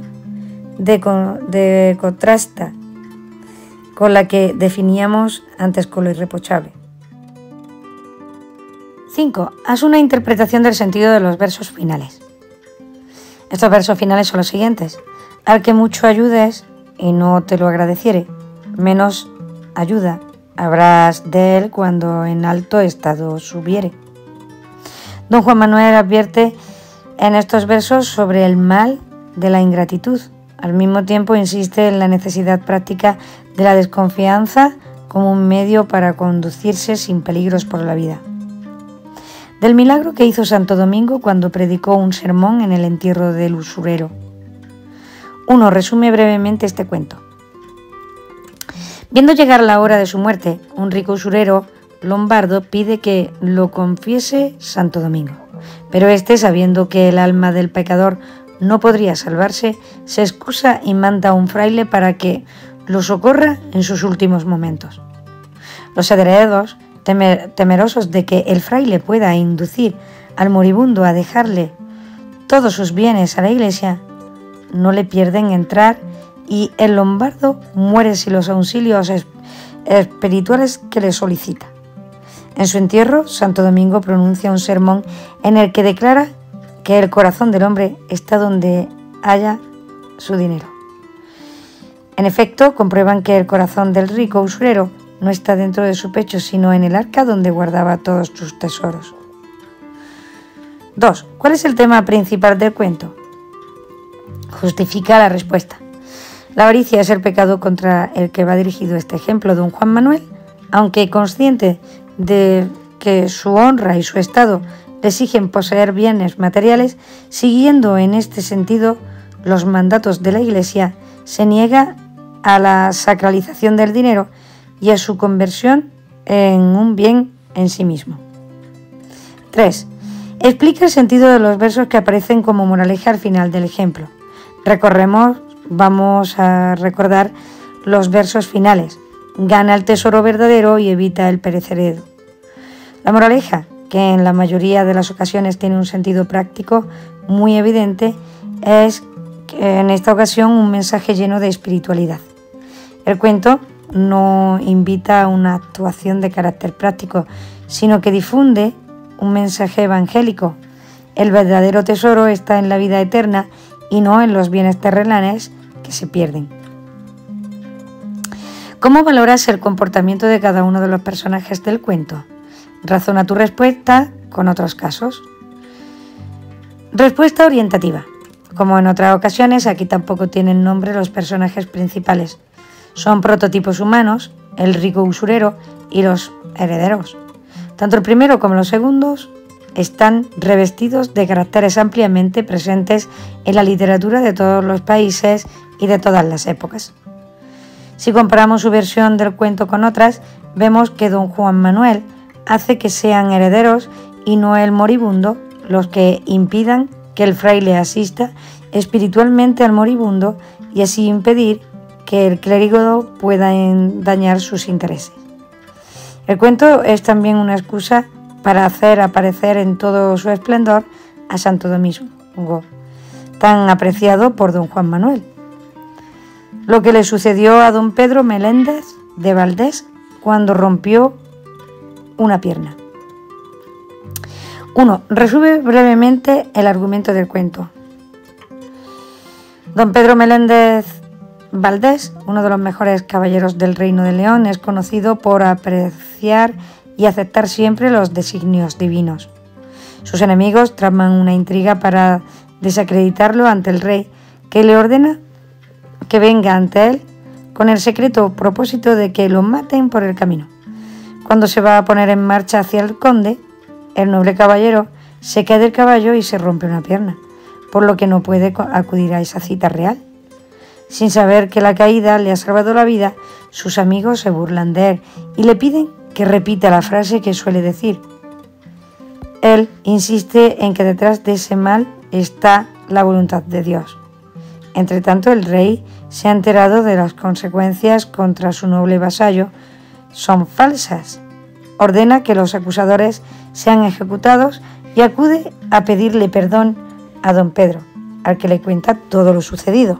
de contrasta con la que definíamos antes con lo irreprochable. 5. Haz una interpretación del sentido de los versos finales. Estos versos finales son los siguientes: al que mucho ayudes y no te lo agradeciere, menos ayuda habrás de él cuando en alto estado subiere. Don Juan Manuel advierte en estos versos sobre el mal de la ingratitud. Al mismo tiempo insiste en la necesidad práctica de la desconfianza como un medio para conducirse sin peligros por la vida. Del milagro que hizo Santo Domingo cuando predicó un sermón en el entierro del usurero. 1. Resume brevemente este cuento. Viendo llegar la hora de su muerte, un rico usurero lombardo pide que lo confiese Santo Domingo. Pero éste, sabiendo que el alma del pecador no podría salvarse, se excusa y manda a un fraile para que, lo socorra en sus últimos momentos. Los herederos, temerosos de que el fraile pueda inducir al moribundo a dejarle todos sus bienes a la iglesia, no le pierden entrar y el lombardo muere sin los auxilios espirituales que le solicita. En su entierro, Santo Domingo pronuncia un sermón en el que declara que el corazón del hombre está donde haya su dinero. En efecto, comprueban que el corazón del rico usurero no está dentro de su pecho, sino en el arca donde guardaba todos sus tesoros. 2. ¿Cuál es el tema principal del cuento? Justifica la respuesta. La avaricia es el pecado contra el que va dirigido este ejemplo. Don Juan Manuel, aunque consciente de que su honra y su estado le exigen poseer bienes materiales, siguiendo en este sentido los mandatos de la Iglesia, se niega a la sacralización del dinero y a su conversión en un bien en sí mismo. 3. Explica el sentido de los versos que aparecen como moraleja al final del ejemplo. Vamos a recordar los versos finales. Gana el tesoro verdadero y evita el perecedero. La moraleja, que en la mayoría de las ocasiones tiene un sentido práctico muy evidente, es en esta ocasión un mensaje lleno de espiritualidad. El cuento no invita a una actuación de carácter práctico, sino que difunde un mensaje evangélico. El verdadero tesoro está en la vida eterna y no en los bienes terrenales que se pierden. ¿Cómo valoras el comportamiento de cada uno de los personajes del cuento? Razona tu respuesta con otros casos. Respuesta orientativa. Como en otras ocasiones, aquí tampoco tienen nombre los personajes principales. Son prototipos humanos, el rico usurero y los herederos. Tanto el primero como los segundos están revestidos de caracteres ampliamente presentes en la literatura de todos los países y de todas las épocas. Si comparamos su versión del cuento con otras, vemos que don Juan Manuel hace que sean herederos y no el moribundo los que impidan que el fraile asista espiritualmente al moribundo y así impedir que el clérigo pueda dañar sus intereses. El cuento es también una excusa para hacer aparecer en todo su esplendor a Santo Domingo, tan apreciado por don Juan Manuel. Lo que le sucedió a don Pedro Meléndez de Valdés cuando rompió una pierna. 1. Resume brevemente el argumento del cuento. Don Pedro Meléndez Valdés, uno de los mejores caballeros del Reino de León, es conocido por apreciar y aceptar siempre los designios divinos. Sus enemigos traman una intriga para desacreditarlo ante el rey, que le ordena que venga ante él con el secreto propósito de que lo maten por el camino. Cuando se va a poner en marcha hacia el conde, el noble caballero se cae del caballo y se rompe una pierna, por lo que no puede acudir a esa cita real. Sin saber que la caída le ha salvado la vida, sus amigos se burlan de él y le piden que repita la frase que suele decir. Él insiste en que detrás de ese mal está la voluntad de Dios. Entretanto, el rey se ha enterado de las consecuencias contra su noble vasallo. Son falsas. Ordena que los acusadores sean ejecutados y acude a pedirle perdón a don Pedro, al que le cuenta todo lo sucedido.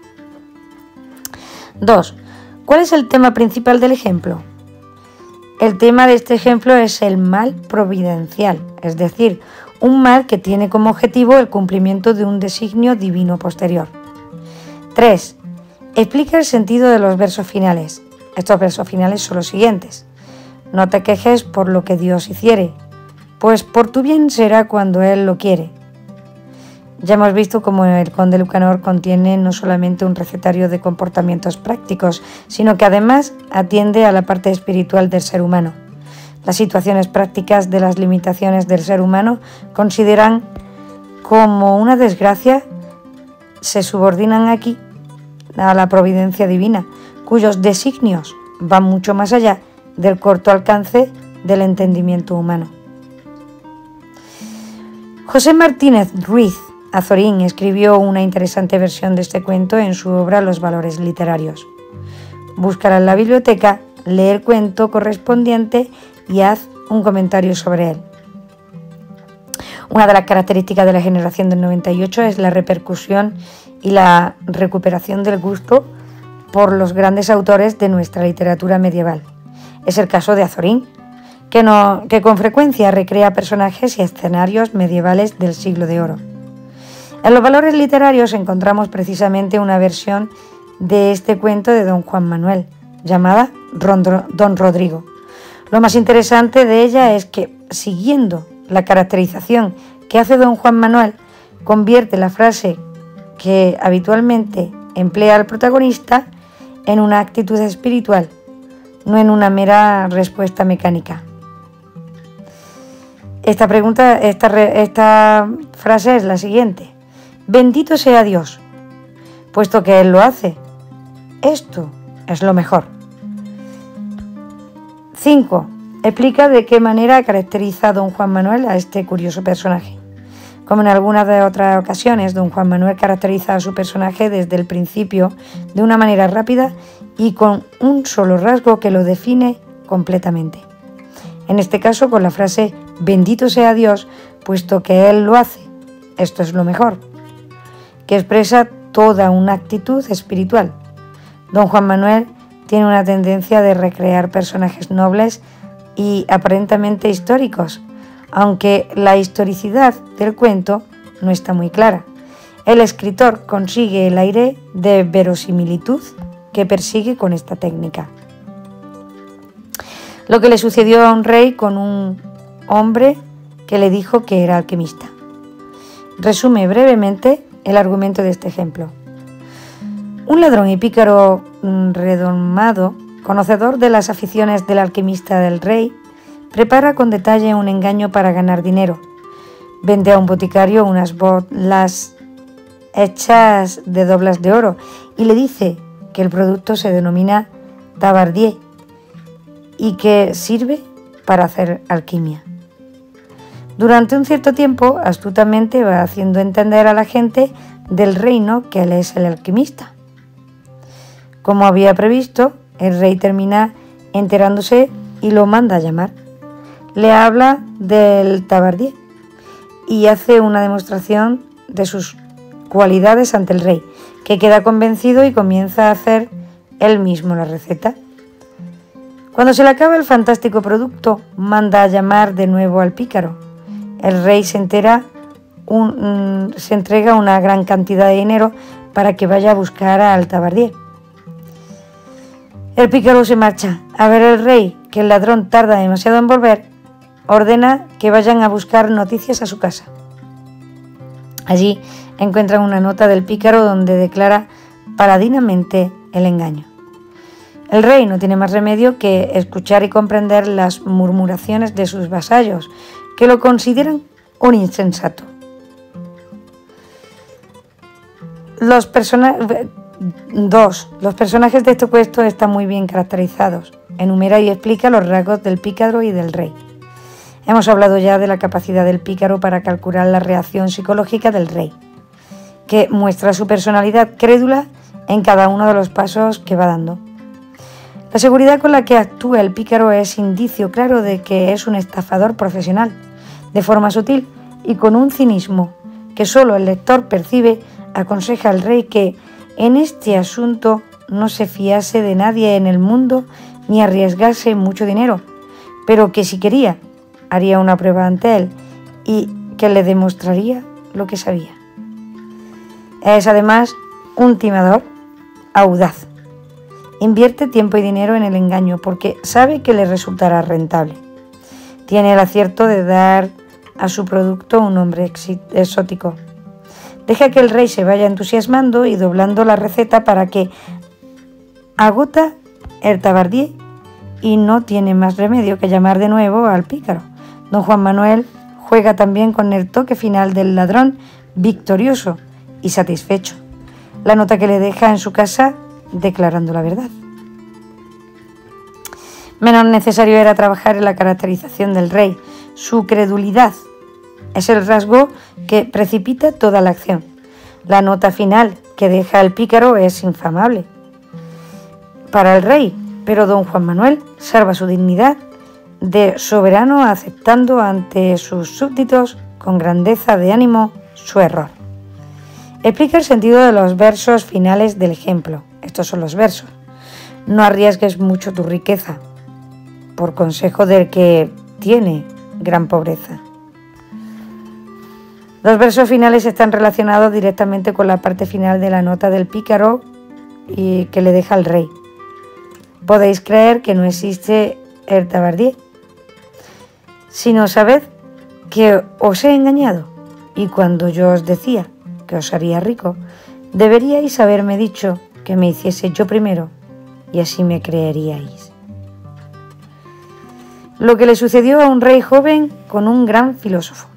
2. ¿Cuál es el tema principal del ejemplo? El tema de este ejemplo es el mal providencial, es decir, un mal que tiene como objetivo el cumplimiento de un designio divino posterior. 3. Explica el sentido de los versos finales. Estos versos finales son los siguientes. No te quejes por lo que Dios hiciere, pues por tu bien será cuando Él lo quiere. Ya hemos visto cómo el Conde Lucanor contiene no solamente un recetario de comportamientos prácticos, sino que además atiende a la parte espiritual del ser humano. Las situaciones prácticas de las limitaciones del ser humano consideran como una desgracia, se subordinan aquí a la providencia divina, cuyos designios van mucho más allá del corto alcance del entendimiento humano. José Martínez Ruiz Azorín escribió una interesante versión de este cuento en su obra Los valores literarios. Búscala en la biblioteca, lee el cuento correspondiente y haz un comentario sobre él. Una de las características de la generación del 98 es la repercusión y la recuperación del gusto por los grandes autores de nuestra literatura medieval. Es el caso de Azorín, que con frecuencia recrea personajes y escenarios medievales del Siglo de Oro. En los valores literarios encontramos precisamente una versión de este cuento de don Juan Manuel, llamada Don Rodrigo. Lo más interesante de ella es que, siguiendo la caracterización que hace don Juan Manuel, convierte la frase que habitualmente emplea el protagonista en una actitud espiritual, no en una mera respuesta mecánica. Esta frase es la siguiente: bendito sea Dios, puesto que Él lo hace. Esto es lo mejor. 5. Explica de qué manera caracteriza don Juan Manuel a este curioso personaje. Como en algunas de otras ocasiones, don Juan Manuel caracteriza a su personaje desde el principio de una manera rápida y con un solo rasgo que lo define completamente. En este caso con la frase bendito sea Dios, puesto que Él lo hace. Esto es lo mejor, que expresa toda una actitud espiritual. Don Juan Manuel tiene una tendencia de recrear personajes nobles y aparentemente históricos, aunque la historicidad del cuento no está muy clara. El escritor consigue el aire de verosimilitud que persigue con esta técnica. Lo que le sucedió a un rey con un hombre que le dijo que era alquimista. Resume brevemente el argumento de este ejemplo. Un ladrón y pícaro redomado, conocedor de las aficiones del alquimista del rey, prepara con detalle un engaño para ganar dinero. Vende a un boticario unas bolas hechas de doblas de oro y le dice que el producto se denomina tabardier y que sirve para hacer alquimia. Durante un cierto tiempo, astutamente va haciendo entender a la gente del reino que él es el alquimista. Como había previsto, el rey termina enterándose y lo manda a llamar. Le habla del tabardier y hace una demostración de sus cualidades ante el rey, que queda convencido y comienza a hacer él mismo la receta. Cuando se le acaba el fantástico producto, manda a llamar de nuevo al pícaro. El rey se entrega una gran cantidad de dinero para que vaya a buscar al tabardier. El pícaro se marcha. A ver el rey que el ladrón tarda demasiado en volver, ordena que vayan a buscar noticias a su casa. Allí encuentran una nota del pícaro donde declara paladinamente el engaño. El rey no tiene más remedio que escuchar y comprender las murmuraciones de sus vasallos, que lo consideran un insensato. Los personajes de este cuento están muy bien caracterizados. Enumera y explica los rasgos del pícaro y del rey. Hemos hablado ya de la capacidad del pícaro para calcular la reacción psicológica del rey, que muestra su personalidad crédula en cada uno de los pasos que va dando. La seguridad con la que actúa el pícaro es indicio claro de que es un estafador profesional. De forma sutil y con un cinismo que solo el lector percibe, aconseja al rey que en este asunto no se fiase de nadie en el mundo ni arriesgase mucho dinero, pero que si quería haría una prueba ante él y que le demostraría lo que sabía. Es además un timador audaz. Invierte tiempo y dinero en el engaño porque sabe que le resultará rentable. Tiene el acierto de dar a su producto un nombre exótico. Deja que el rey se vaya entusiasmando y doblando la receta para que agota el tabardier y no tiene más remedio que llamar de nuevo al pícaro. Don Juan Manuel juega también con el toque final del ladrón victorioso y satisfecho. La nota que le deja en su casa declarando la verdad. Menos necesario era trabajar en la caracterización del rey. Su credulidad es el rasgo que precipita toda la acción. La nota final que deja el pícaro es infamable. para el rey, pero don Juan Manuel salva su dignidad de soberano aceptando ante sus súbditos con grandeza de ánimo su error. Explica el sentido de los versos finales del ejemplo. Estos son los versos. No arriesgues mucho tu riqueza, por consejo del que tiene gran pobreza. Los versos finales están relacionados directamente con la parte final de la nota del pícaro y que le deja al rey. Podéis creer que no existe el tabardier, sino sabed que os he engañado, y cuando yo os decía que os haría rico, deberíais haberme dicho que me hiciese yo primero, y así me creeríais. Lo que le sucedió a un rey joven con un gran filósofo.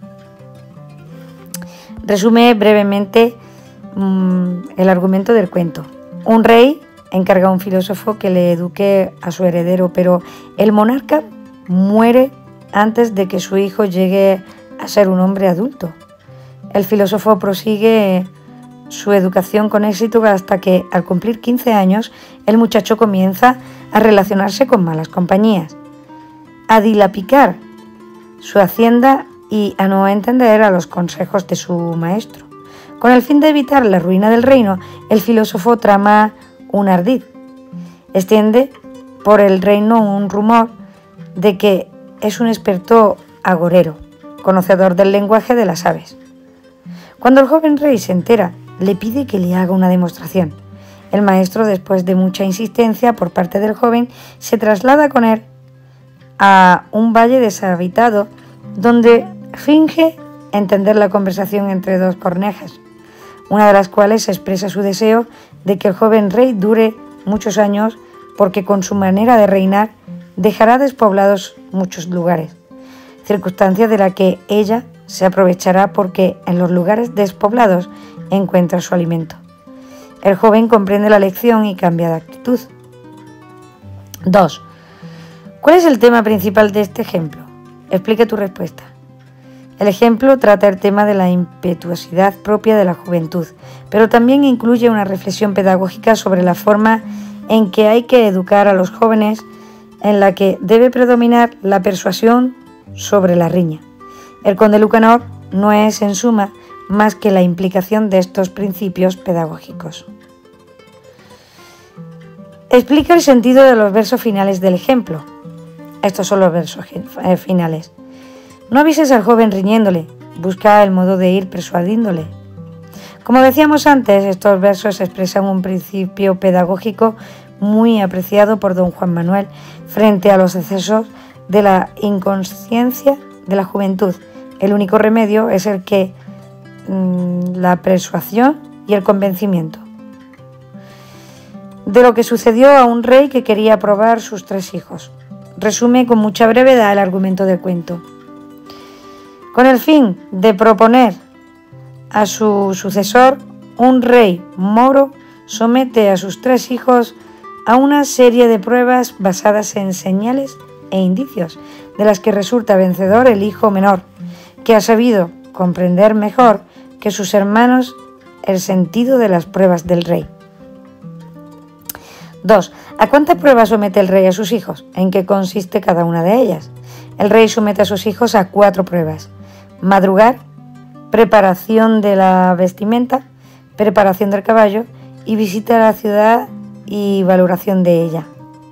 Resume brevemente el argumento del cuento. Un rey encarga a un filósofo que le eduque a su heredero, pero el monarca muere antes de que su hijo llegue a ser un hombre adulto. El filósofo prosigue su educación con éxito hasta que, al cumplir 15 años, el muchacho comienza a relacionarse con malas compañías, a dilapicar su hacienda y a no entender a los consejos de su maestro. Con el fin de evitar la ruina del reino, el filósofo trama un ardid. Extiende por el reino un rumor de que es un experto agorero, conocedor del lenguaje de las aves. Cuando el joven rey se entera, le pide que le haga una demostración. El maestro, después de mucha insistencia por parte del joven, se traslada con él a un valle deshabitado donde finge entender la conversación entre dos cornejas, una de las cuales expresa su deseo de que el joven rey dure muchos años porque con su manera de reinar dejará despoblados muchos lugares, circunstancia de la que ella se aprovechará porque en los lugares despoblados encuentra su alimento. El joven comprende la lección y cambia de actitud. 2. ¿Cuál es el tema principal de este ejemplo? Explica tu respuesta. El ejemplo trata el tema de la impetuosidad propia de la juventud, pero también incluye una reflexión pedagógica sobre la forma en que hay que educar a los jóvenes, en la que debe predominar la persuasión sobre la riña. El conde Lucanor no es, en suma, más que la implicación de estos principios pedagógicos. Explica el sentido de los versos finales del ejemplo. Estos son los versos finales. No avises al joven riñéndole, busca el modo de ir persuadiéndole. Como decíamos antes, estos versos expresan un principio pedagógico muy apreciado por don Juan Manuel frente a los excesos de la inconsciencia de la juventud. El único remedio es el que la persuasión y el convencimiento. De lo que sucedió a un rey que quería probar sus 3 hijos. Resume con mucha brevedad el argumento del cuento. Con el fin de proponer a su sucesor, un rey moro somete a sus 3 hijos a una serie de pruebas basadas en señales e indicios, de las que resulta vencedor el hijo menor, que ha sabido comprender mejor que sus hermanos el sentido de las pruebas del rey. 2. ¿A cuántas pruebas somete el rey a sus hijos? ¿En qué consiste cada una de ellas? El rey somete a sus hijos a 4 pruebas. Madrugar, preparación de la vestimenta, preparación del caballo y visita a la ciudad y valoración de ella.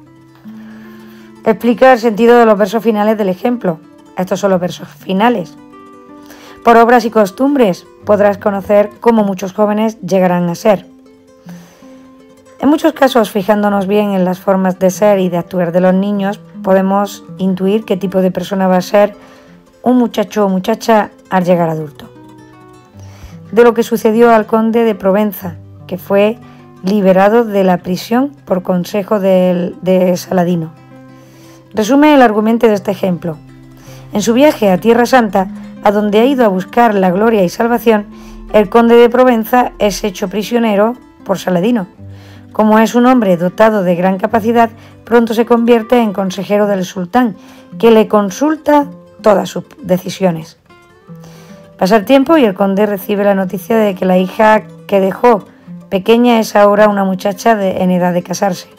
Explica el sentido de los versos finales del ejemplo. Estos son los versos finales. Por obras y costumbres podrás conocer cómo muchos jóvenes llegarán a ser. En muchos casos, fijándonos bien en las formas de ser y de actuar de los niños, podemos intuir qué tipo de persona va a ser un muchacho o muchacha al llegar adulto. De lo que sucedió al conde de Provenza, que fue liberado de la prisión por consejo de Saladino. Resume el argumento de este ejemplo. En su viaje a Tierra Santa, a donde ha ido a buscar la gloria y salvación, el conde de Provenza es hecho prisionero por Saladino. Como es un hombre dotado de gran capacidad, pronto se convierte en consejero del sultán, que le consulta todas sus decisiones. Pasa el tiempo y el conde recibe la noticia de que la hija que dejó pequeña es ahora una muchacha en edad de casarse.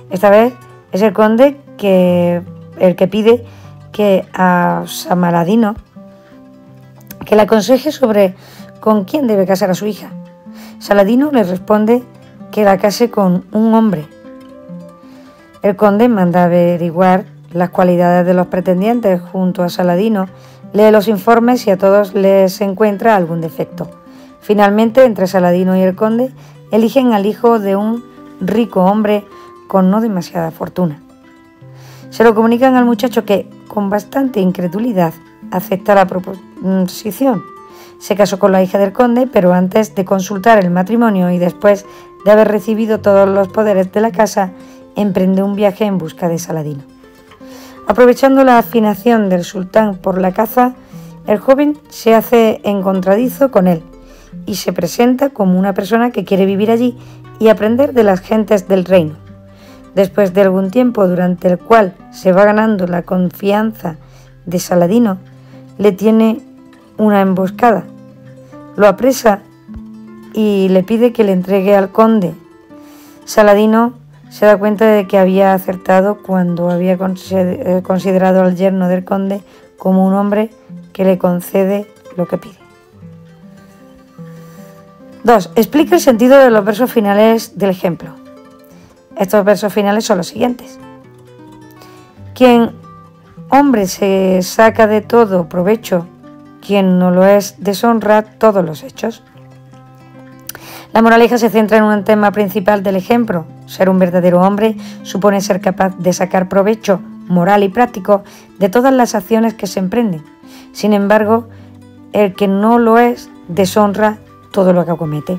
Esta vez es el conde el que pide que a Saladino que le aconseje sobre con quién debe casar a su hija. Saladino le responde que la case con un hombre. El conde manda averiguar las cualidades de los pretendientes junto a Saladino, lee los informes y a todos les encuentra algún defecto. Finalmente, entre Saladino y el conde, eligen al hijo de un rico hombre con no demasiada fortuna. Se lo comunican al muchacho que, con bastante incredulidad, acepta la proposición. Se casó con la hija del conde, pero antes de consultar el matrimonio y después de haber recibido todos los poderes de la casa, emprende un viaje en busca de Saladino. Aprovechando la afinación del sultán por la caza, el joven se hace encontradizo con él y se presenta como una persona que quiere vivir allí y aprender de las gentes del reino. Después de algún tiempo durante el cual se va ganando la confianza de Saladino, le tiene una emboscada. Lo apresa y le pide que le entregue al conde. Saladino se da cuenta de que había acertado cuando había considerado al yerno del conde como un hombre que le concede lo que pide. 2. Explica el sentido de los versos finales del ejemplo. Estos versos finales son los siguientes. Quien hombre se saca de todo provecho, quien no lo es deshonra todos los hechos. La moraleja se centra en un tema principal del ejemplo. Ser un verdadero hombre supone ser capaz de sacar provecho moral y práctico de todas las acciones que se emprenden. Sin embargo, el que no lo es deshonra todo lo que acomete.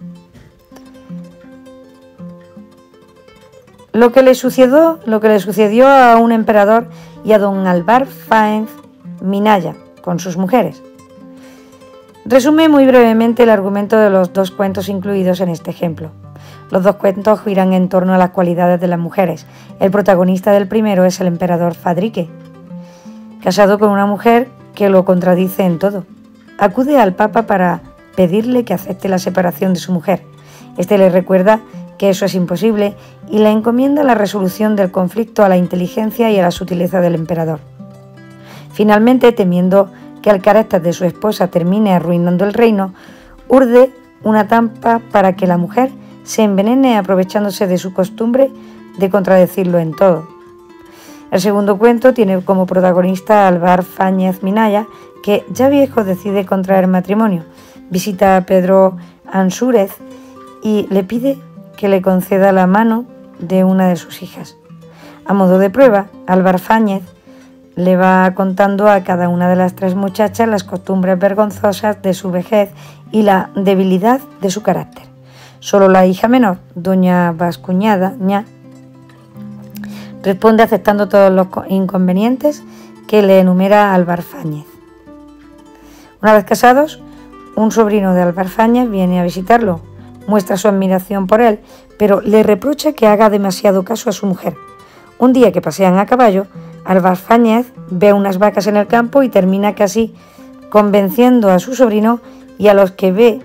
Lo que le sucedió a un emperador y a don Alvar Fáez Minaya con sus mujeres. Resume muy brevemente el argumento de los dos cuentos incluidos en este ejemplo. Los dos cuentos giran en torno a las cualidades de las mujeres. El protagonista del primero es el emperador Fadrique, casado con una mujer que lo contradice en todo. Acude al Papa para pedirle que acepte la separación de su mujer. Este le recuerda que eso es imposible y le encomienda la resolución del conflicto a la inteligencia y a la sutileza del emperador. Finalmente, temiendo que el carácter de su esposa termine arruinando el reino, urde una trampa para que la mujer se envenene aprovechándose de su costumbre de contradecirlo en todo. El segundo cuento tiene como protagonista a Alvar Fáñez Minaya, que ya viejo decide contraer matrimonio, visita a Pedro Ansúrez y le pide que le conceda la mano de una de sus hijas. A modo de prueba, Alvar Fáñez le va contando a cada una de las tres muchachas las costumbres vergonzosas de su vejez y la debilidad de su carácter. Solo la hija menor, doña Bascuñada, ña, responde aceptando todos los inconvenientes que le enumera Alvar Fáñez. Una vez casados, un sobrino de Alvar Fáñez viene a visitarlo, muestra su admiración por él, pero le reprocha que haga demasiado caso a su mujer. Un día que pasean a caballo, Alvar Fáñez ve unas vacas en el campo y termina casi convenciendo a su sobrino y a los que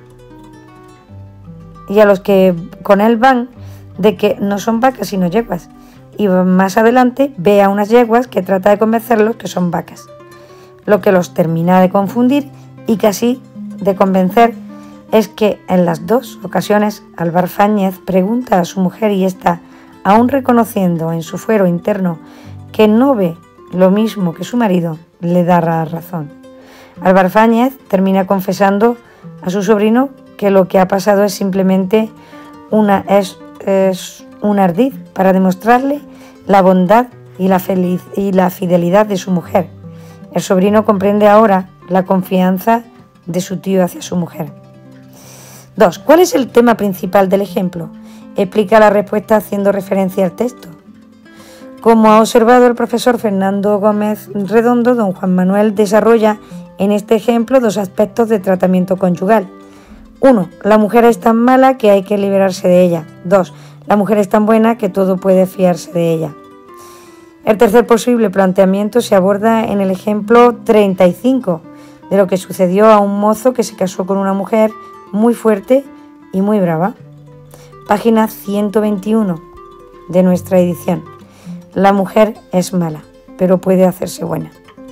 con él van de que no son vacas sino yeguas, y más adelante ve a unas yeguas que trata de convencerlos que son vacas, lo que los termina de confundir y casi de convencer es que en las dos ocasiones Alvar Fáñez pregunta a su mujer y ésta, aún reconociendo en su fuero interno que no ve lo mismo que su marido, le da la razón. Alvar Fáñez termina confesando a su sobrino que lo que ha pasado es simplemente un ardid para demostrarle la bondad y la fidelidad de su mujer. El sobrino comprende ahora la confianza de su tío hacia su mujer. 2. ¿Cuál es el tema principal del ejemplo? Explica la respuesta haciendo referencia al texto. Como ha observado el profesor Fernando Gómez Redondo, don Juan Manuel desarrolla en este ejemplo dos aspectos de tratamiento conyugal. 1. La mujer es tan mala que hay que liberarse de ella. 2. La mujer es tan buena que todo puede fiarse de ella. El tercer posible planteamiento se aborda en el ejemplo 35, de lo que sucedió a un mozo que se casó con una mujer muy fuerte y muy brava. Página 121. de nuestra edición. La mujer es mala, pero puede hacerse buena.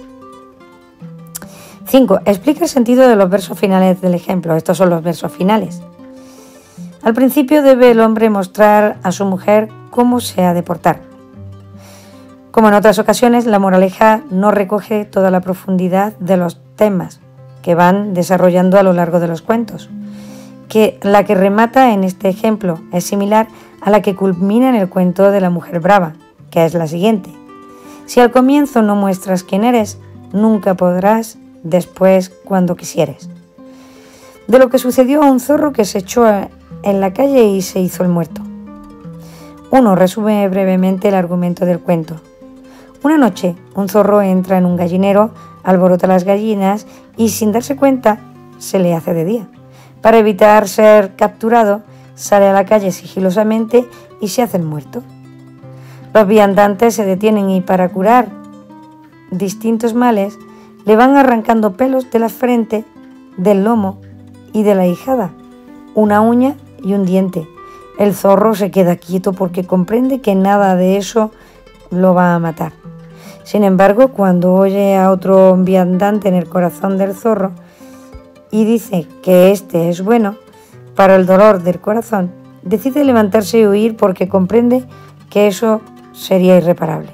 5. Explica el sentido de los versos finales del ejemplo. Estos son los versos finales. Al principio debe el hombre mostrar a su mujer cómo se ha de portar. Como en otras ocasiones, la moraleja no recoge toda la profundidad de los temas que van desarrollando a lo largo de los cuentos, que la que remata en este ejemplo es similar a la que culmina en el cuento de la mujer brava, que es la siguiente. Si al comienzo no muestras quién eres, nunca podrás después cuando quisieres. De lo que sucedió a un zorro que se echó en la calle y se hizo el muerto. 1. Resume brevemente el argumento del cuento. Una noche, un zorro entra en un gallinero, alborota las gallinas y, sin darse cuenta, se le hace de día. Para evitar ser capturado, sale a la calle sigilosamente y se hace el muerto. Los viandantes se detienen y, para curar distintos males, le van arrancando pelos de la frente, del lomo y de la ijada, una uña y un diente. El zorro se queda quieto porque comprende que nada de eso lo va a matar. Sin embargo, cuando oye a otro viandante en el corazón del zorro y dice que este es bueno para el dolor del corazón, decide levantarse y huir porque comprende que eso sería irreparable.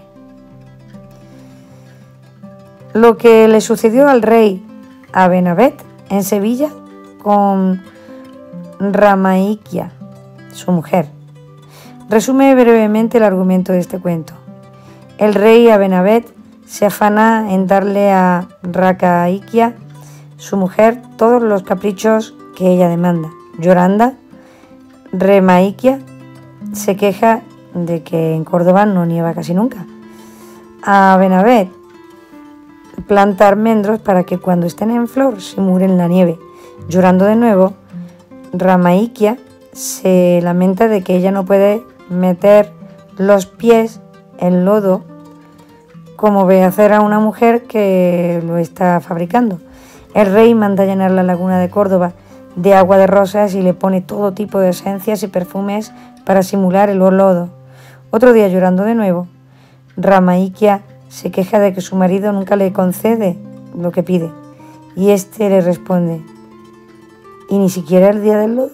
Lo que le sucedió al rey Abenabet en Sevilla con Ramaikia, su mujer. Resume brevemente el argumento de este cuento. El rey Abenabet se afana en darle a Rakaikia, su mujer, todos los caprichos que ella demanda. Llorando, Remaikia se queja de que en Córdoba no nieva casi nunca. Abenabet planta almendros para que cuando estén en flor simulen la nieve. Llorando de nuevo, Ramaikia se lamenta de que ella no puede meter los pies en lodo como ve hacer a una mujer que lo está fabricando. El rey manda llenar la laguna de Córdoba de agua de rosas y le pone todo tipo de esencias y perfumes para simular el lodo. Otro día, llorando de nuevo, Ramaikia se queja de que su marido nunca le concede lo que pide y este le responde: ¿y ni siquiera el día del lodo?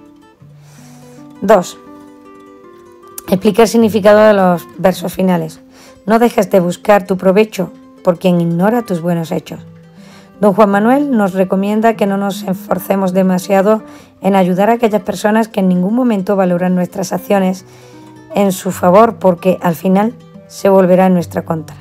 2. Explica el significado de los versos finales. No dejes de buscar tu provecho por quien ignora tus buenos hechos. Don Juan Manuel nos recomienda que no nos esforcemos demasiado en ayudar a aquellas personas que en ningún momento valoran nuestras acciones en su favor, porque al final se volverá en nuestra contra.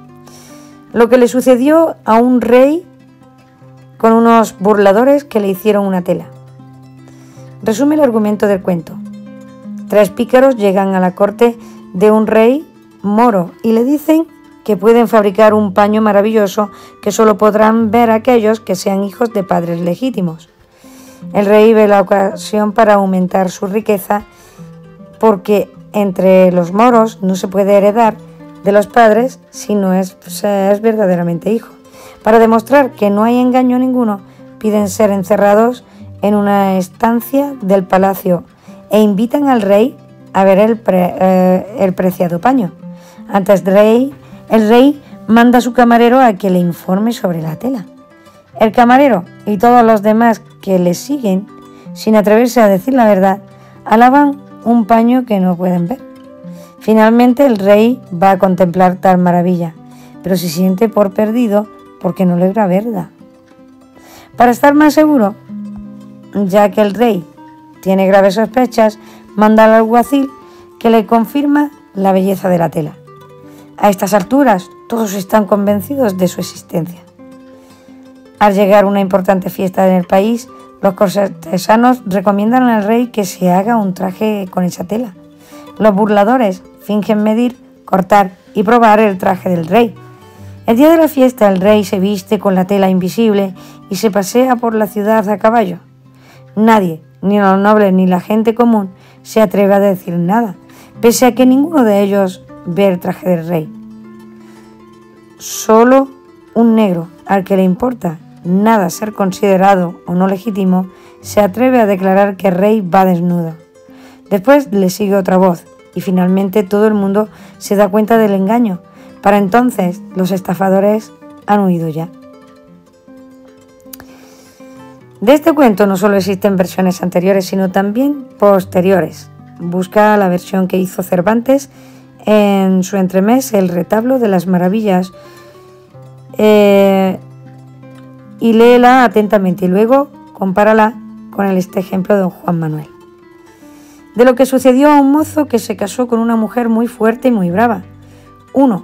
Lo que le sucedió a un rey con unos burladores que le hicieron una tela. Resume el argumento del cuento. 3 pícaros llegan a la corte de un rey moro y le dicen que pueden fabricar un paño maravilloso que solo podrán ver aquellos que sean hijos de padres legítimos. El rey ve la ocasión para aumentar su riqueza porque entre los moros no se puede heredar de los padres si no es verdaderamente hijo. Para demostrar que no hay engaño ninguno, piden ser encerrados en una estancia del palacio e invitan al rey a ver el preciado paño. Antes el rey manda a su camarero a que le informe sobre la tela. El camarero y todos los demás que le siguen, sin atreverse a decir la verdad, alaban un paño que no pueden ver. Finalmente el rey va a contemplar tal maravilla, pero se siente por perdido porque no logra verla. Para estar más seguro, ya que el rey tiene graves sospechas, manda al alguacil que le confirma la belleza de la tela. A estas alturas, todos están convencidos de su existencia. Al llegar una importante fiesta en el país, los cortesanos recomiendan al rey que se haga un traje con esa tela. Los burladores fingen medir, cortar y probar el traje del rey. El día de la fiesta, el rey se viste con la tela invisible y se pasea por la ciudad a caballo. Nadie, ni los nobles ni la gente común, se atreve a decir nada, pese a que ninguno de ellos ve el traje del rey. Solo un negro, al que le importa nada ser considerado o no legítimo, se atreve a declarar que el rey va desnudo. Después le sigue otra voz y finalmente todo el mundo se da cuenta del engaño. Para entonces los estafadores han huido ya. De este cuento no solo existen versiones anteriores, sino también posteriores. Busca la versión que hizo Cervantes en su entremés, El retablo de las maravillas, y léela atentamente y luego compárala con este ejemplo de don Juan Manuel. De lo que sucedió a un mozo que se casó con una mujer muy fuerte y muy brava. 1.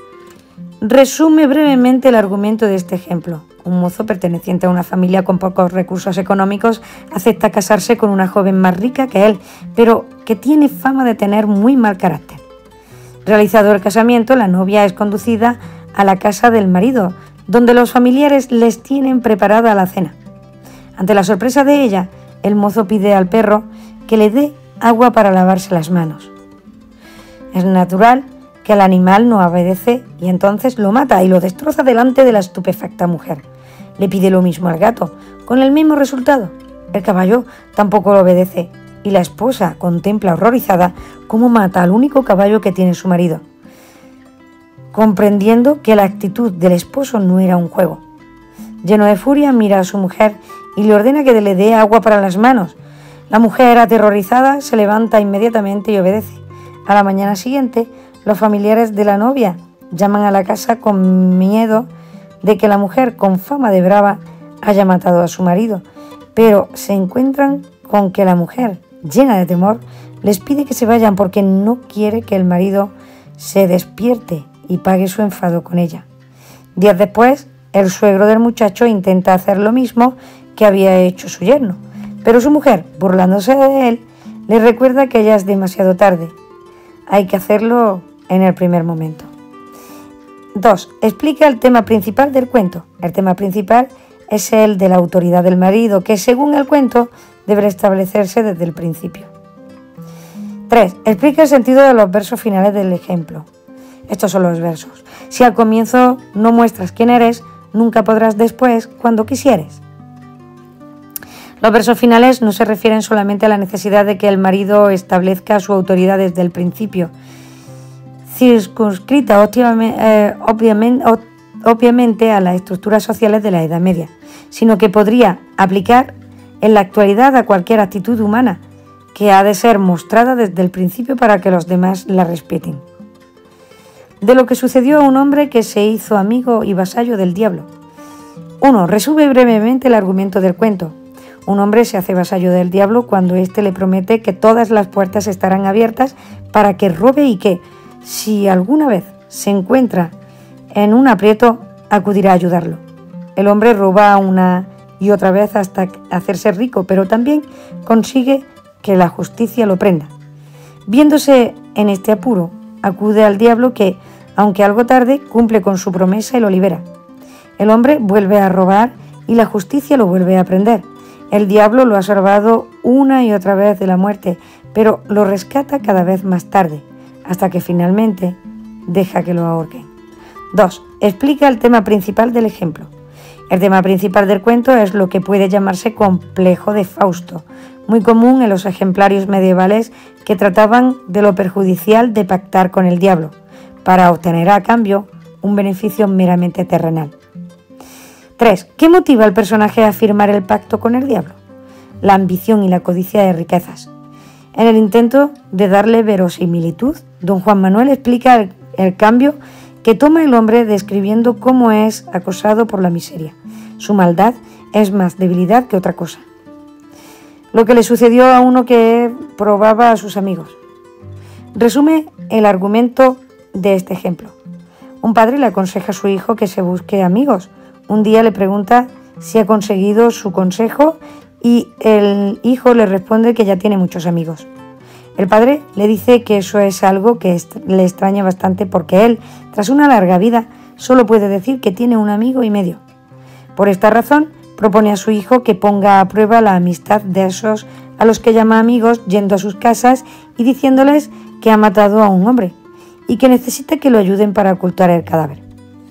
Resume brevemente el argumento de este ejemplo. Un mozo perteneciente a una familia con pocos recursos económicos acepta casarse con una joven más rica que él, pero que tiene fama de tener muy mal carácter. Realizado el casamiento, la novia es conducida a la casa del marido, donde los familiares les tienen preparada la cena. Ante la sorpresa de ella, el mozo pide al perro que le dé agua para lavarse las manos. Es natural que el animal no obedece y entonces lo mata y lo destroza delante de la estupefacta mujer. Le pide lo mismo al gato, con el mismo resultado. El caballo tampoco lo obedece y la esposa contempla horrorizada cómo mata al único caballo que tiene su marido, comprendiendo que la actitud del esposo no era un juego. Lleno de furia, mira a su mujer y le ordena que le dé agua para las manos. La mujer, aterrorizada, se levanta inmediatamente y obedece. A la mañana siguiente, los familiares de la novia llaman a la casa con miedo de que la mujer, con fama de brava, haya matado a su marido, pero se encuentran con que la mujer, llena de temor, les pide que se vayan porque no quiere que el marido se despierte y pague su enfado con ella. Días después, el suegro del muchacho intenta hacer lo mismo que había hecho su yerno, pero su mujer, burlándose de él, le recuerda que ya es demasiado tarde. Hay que hacerlo en el primer momento. 2. Explica el tema principal del cuento. El tema principal es el de la autoridad del marido, que según el cuento debe establecerse desde el principio. 3. Explica el sentido de los versos finales del ejemplo. Estos son los versos. Si al comienzo no muestras quién eres, nunca podrás después cuando quisieres. Los versos finales no se refieren solamente a la necesidad de que el marido establezca su autoridad desde el principio, circunscrita obviamente a las estructuras sociales de la Edad Media, sino que podría aplicar en la actualidad a cualquier actitud humana que ha de ser mostrada desde el principio para que los demás la respeten. De lo que sucedió a un hombre que se hizo amigo y vasallo del diablo. 1. Resume brevemente el argumento del cuento. Un hombre se hace vasallo del diablo cuando éste le promete que todas las puertas estarán abiertas para que robe y que, si alguna vez se encuentra en un aprieto, acudirá a ayudarlo. El hombre roba una y otra vez hasta hacerse rico, pero también consigue que la justicia lo prenda. Viéndose en este apuro, acude al diablo que, aunque algo tarde, cumple con su promesa y lo libera. El hombre vuelve a robar y la justicia lo vuelve a prender. El diablo lo ha salvado una y otra vez de la muerte, pero lo rescata cada vez más tarde, hasta que finalmente deja que lo ahorquen. 2. Explica el tema principal del ejemplo. El tema principal del cuento es lo que puede llamarse complejo de Fausto, muy común en los ejemplarios medievales que trataban de lo perjudicial de pactar con el diablo, para obtener a cambio un beneficio meramente terrenal. 3. ¿Qué motiva al personaje a firmar el pacto con el diablo? La ambición y la codicia de riquezas. En el intento de darle verosimilitud, don Juan Manuel explica el cambio que toma el hombre describiendo cómo es acosado por la miseria. Su maldad es más debilidad que otra cosa. Lo que le sucedió a uno que probaba a sus amigos. Resume el argumento de este ejemplo. Un padre le aconseja a su hijo que se busque amigos. Un día le pregunta si ha conseguido su consejo y el hijo le responde que ya tiene muchos amigos. El padre le dice que eso es algo que le extraña bastante porque él, tras una larga vida, solo puede decir que tiene un amigo y medio. Por esta razón, propone a su hijo que ponga a prueba la amistad de esos a los que llama amigos, yendo a sus casas y diciéndoles que ha matado a un hombre y que necesita que lo ayuden para ocultar el cadáver.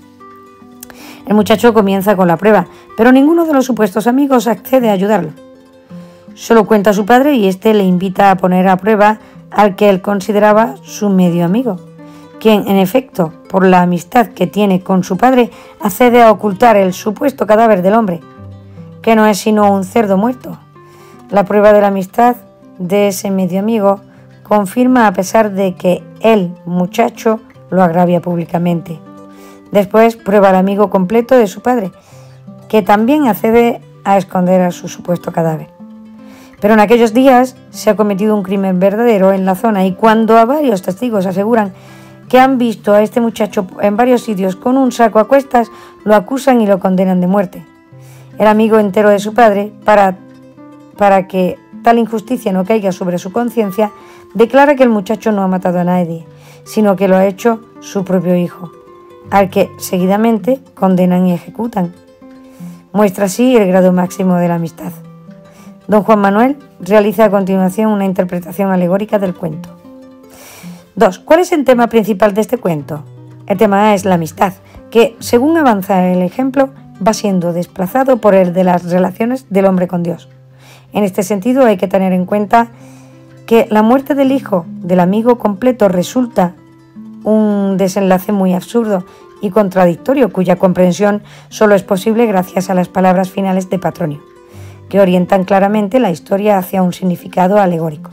El muchacho comienza con la prueba, pero ninguno de los supuestos amigos accede a ayudarlo. Solo cuenta a su padre y éste le invita a poner a prueba al que él consideraba su medio amigo, quien, en efecto, por la amistad que tiene con su padre, accede a ocultar el supuesto cadáver del hombre, que no es sino un cerdo muerto. La prueba de la amistad de ese medio amigo confirma a pesar de que el muchacho lo agravia públicamente. Después prueba al amigo completo de su padre, que también accede a esconder a su supuesto cadáver. Pero en aquellos días se ha cometido un crimen verdadero en la zona, y cuando a varios testigos aseguran que han visto a este muchacho en varios sitios con un saco a cuestas, lo acusan y lo condenan de muerte. El amigo entero de su padre, para que tal injusticia no caiga sobre su conciencia, declara que el muchacho no ha matado a nadie, sino que lo ha hecho su propio hijo, al que seguidamente condenan y ejecutan. Muestra así el grado máximo de la amistad. Don Juan Manuel realiza a continuación una interpretación alegórica del cuento. 2. ¿Cuál es el tema principal de este cuento? El tema es la amistad, que, según avanza el ejemplo, va siendo desplazado por el de las relaciones del hombre con Dios. En este sentido hay que tener en cuenta que la muerte del hijo del amigo completo resulta un desenlace muy absurdo y contradictorio, cuya comprensión solo es posible gracias a las palabras finales de Patronio, que orientan claramente la historia hacia un significado alegórico.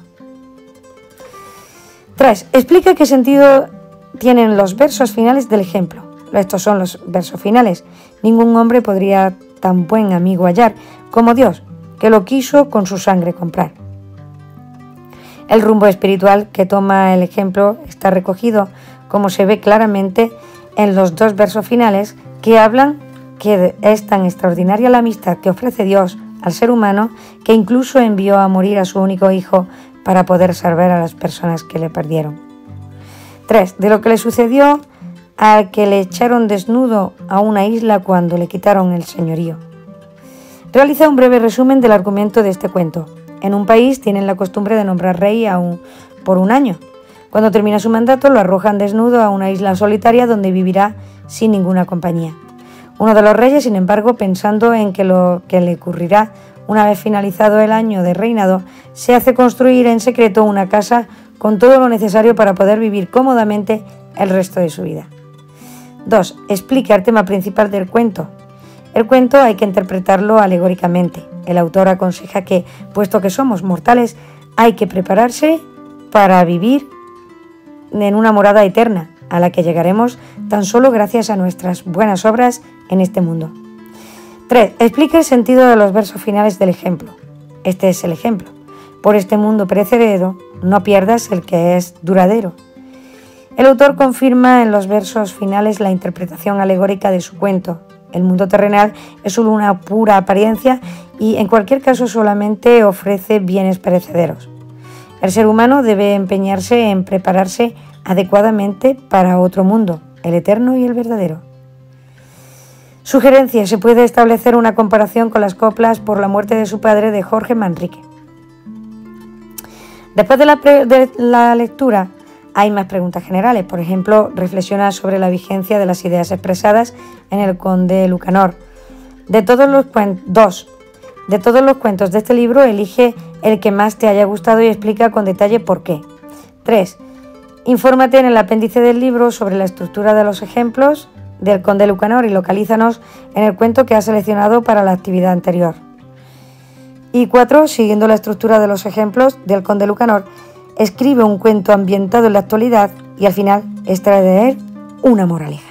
3. Explica qué sentido tienen los versos finales del ejemplo. Estos son los versos finales. Ningún hombre podría tan buen amigo hallar como Dios, que lo quiso con su sangre comprar. El rumbo espiritual que toma el ejemplo está recogido, como se ve claramente, en los dos versos finales que hablan que es tan extraordinaria la amistad que ofrece Dios al ser humano que incluso envió a morir a su único hijo para poder salvar a las personas que le perdieron. 3. De lo que le sucedió al que le echaron desnudo a una isla cuando le quitaron el señorío. Realiza un breve resumen del argumento de este cuento. En un país tienen la costumbre de nombrar rey por un año. Cuando termina su mandato lo arrojan desnudo a una isla solitaria donde vivirá sin ninguna compañía. Uno de los reyes, sin embargo, pensando en que lo que le ocurrirá una vez finalizado el año de reinado, se hace construir en secreto una casa con todo lo necesario para poder vivir cómodamente el resto de su vida. 2. Explica el tema principal del cuento. El cuento hay que interpretarlo alegóricamente. El autor aconseja que, puesto que somos mortales, hay que prepararse para vivir en una morada eterna, a la que llegaremos tan solo gracias a nuestras buenas obras en este mundo. 3. Explica el sentido de los versos finales del ejemplo. Este es el ejemplo. Por este mundo perecedero, no pierdas el que es duradero. El autor confirma en los versos finales la interpretación alegórica de su cuento. El mundo terrenal es solo una pura apariencia y en cualquier caso solamente ofrece bienes perecederos. El ser humano debe empeñarse en prepararse adecuadamente para otro mundo, el eterno y el verdadero. Sugerencia: se puede establecer una comparación con las coplas por la muerte de su padre de Jorge Manrique. Después de la lectura hay más preguntas generales. Por ejemplo, reflexiona sobre la vigencia de las ideas expresadas en el Conde Lucanor. De todos los cuentos de este libro, elige el que más te haya gustado y explica con detalle por qué. 3. Infórmate en el apéndice del libro sobre la estructura de los ejemplos del Conde Lucanor y localízanos en el cuento que has seleccionado para la actividad anterior. Y 4. Siguiendo la estructura de los ejemplos del Conde Lucanor, escribe un cuento ambientado en la actualidad y al final extrae de él una moraleja.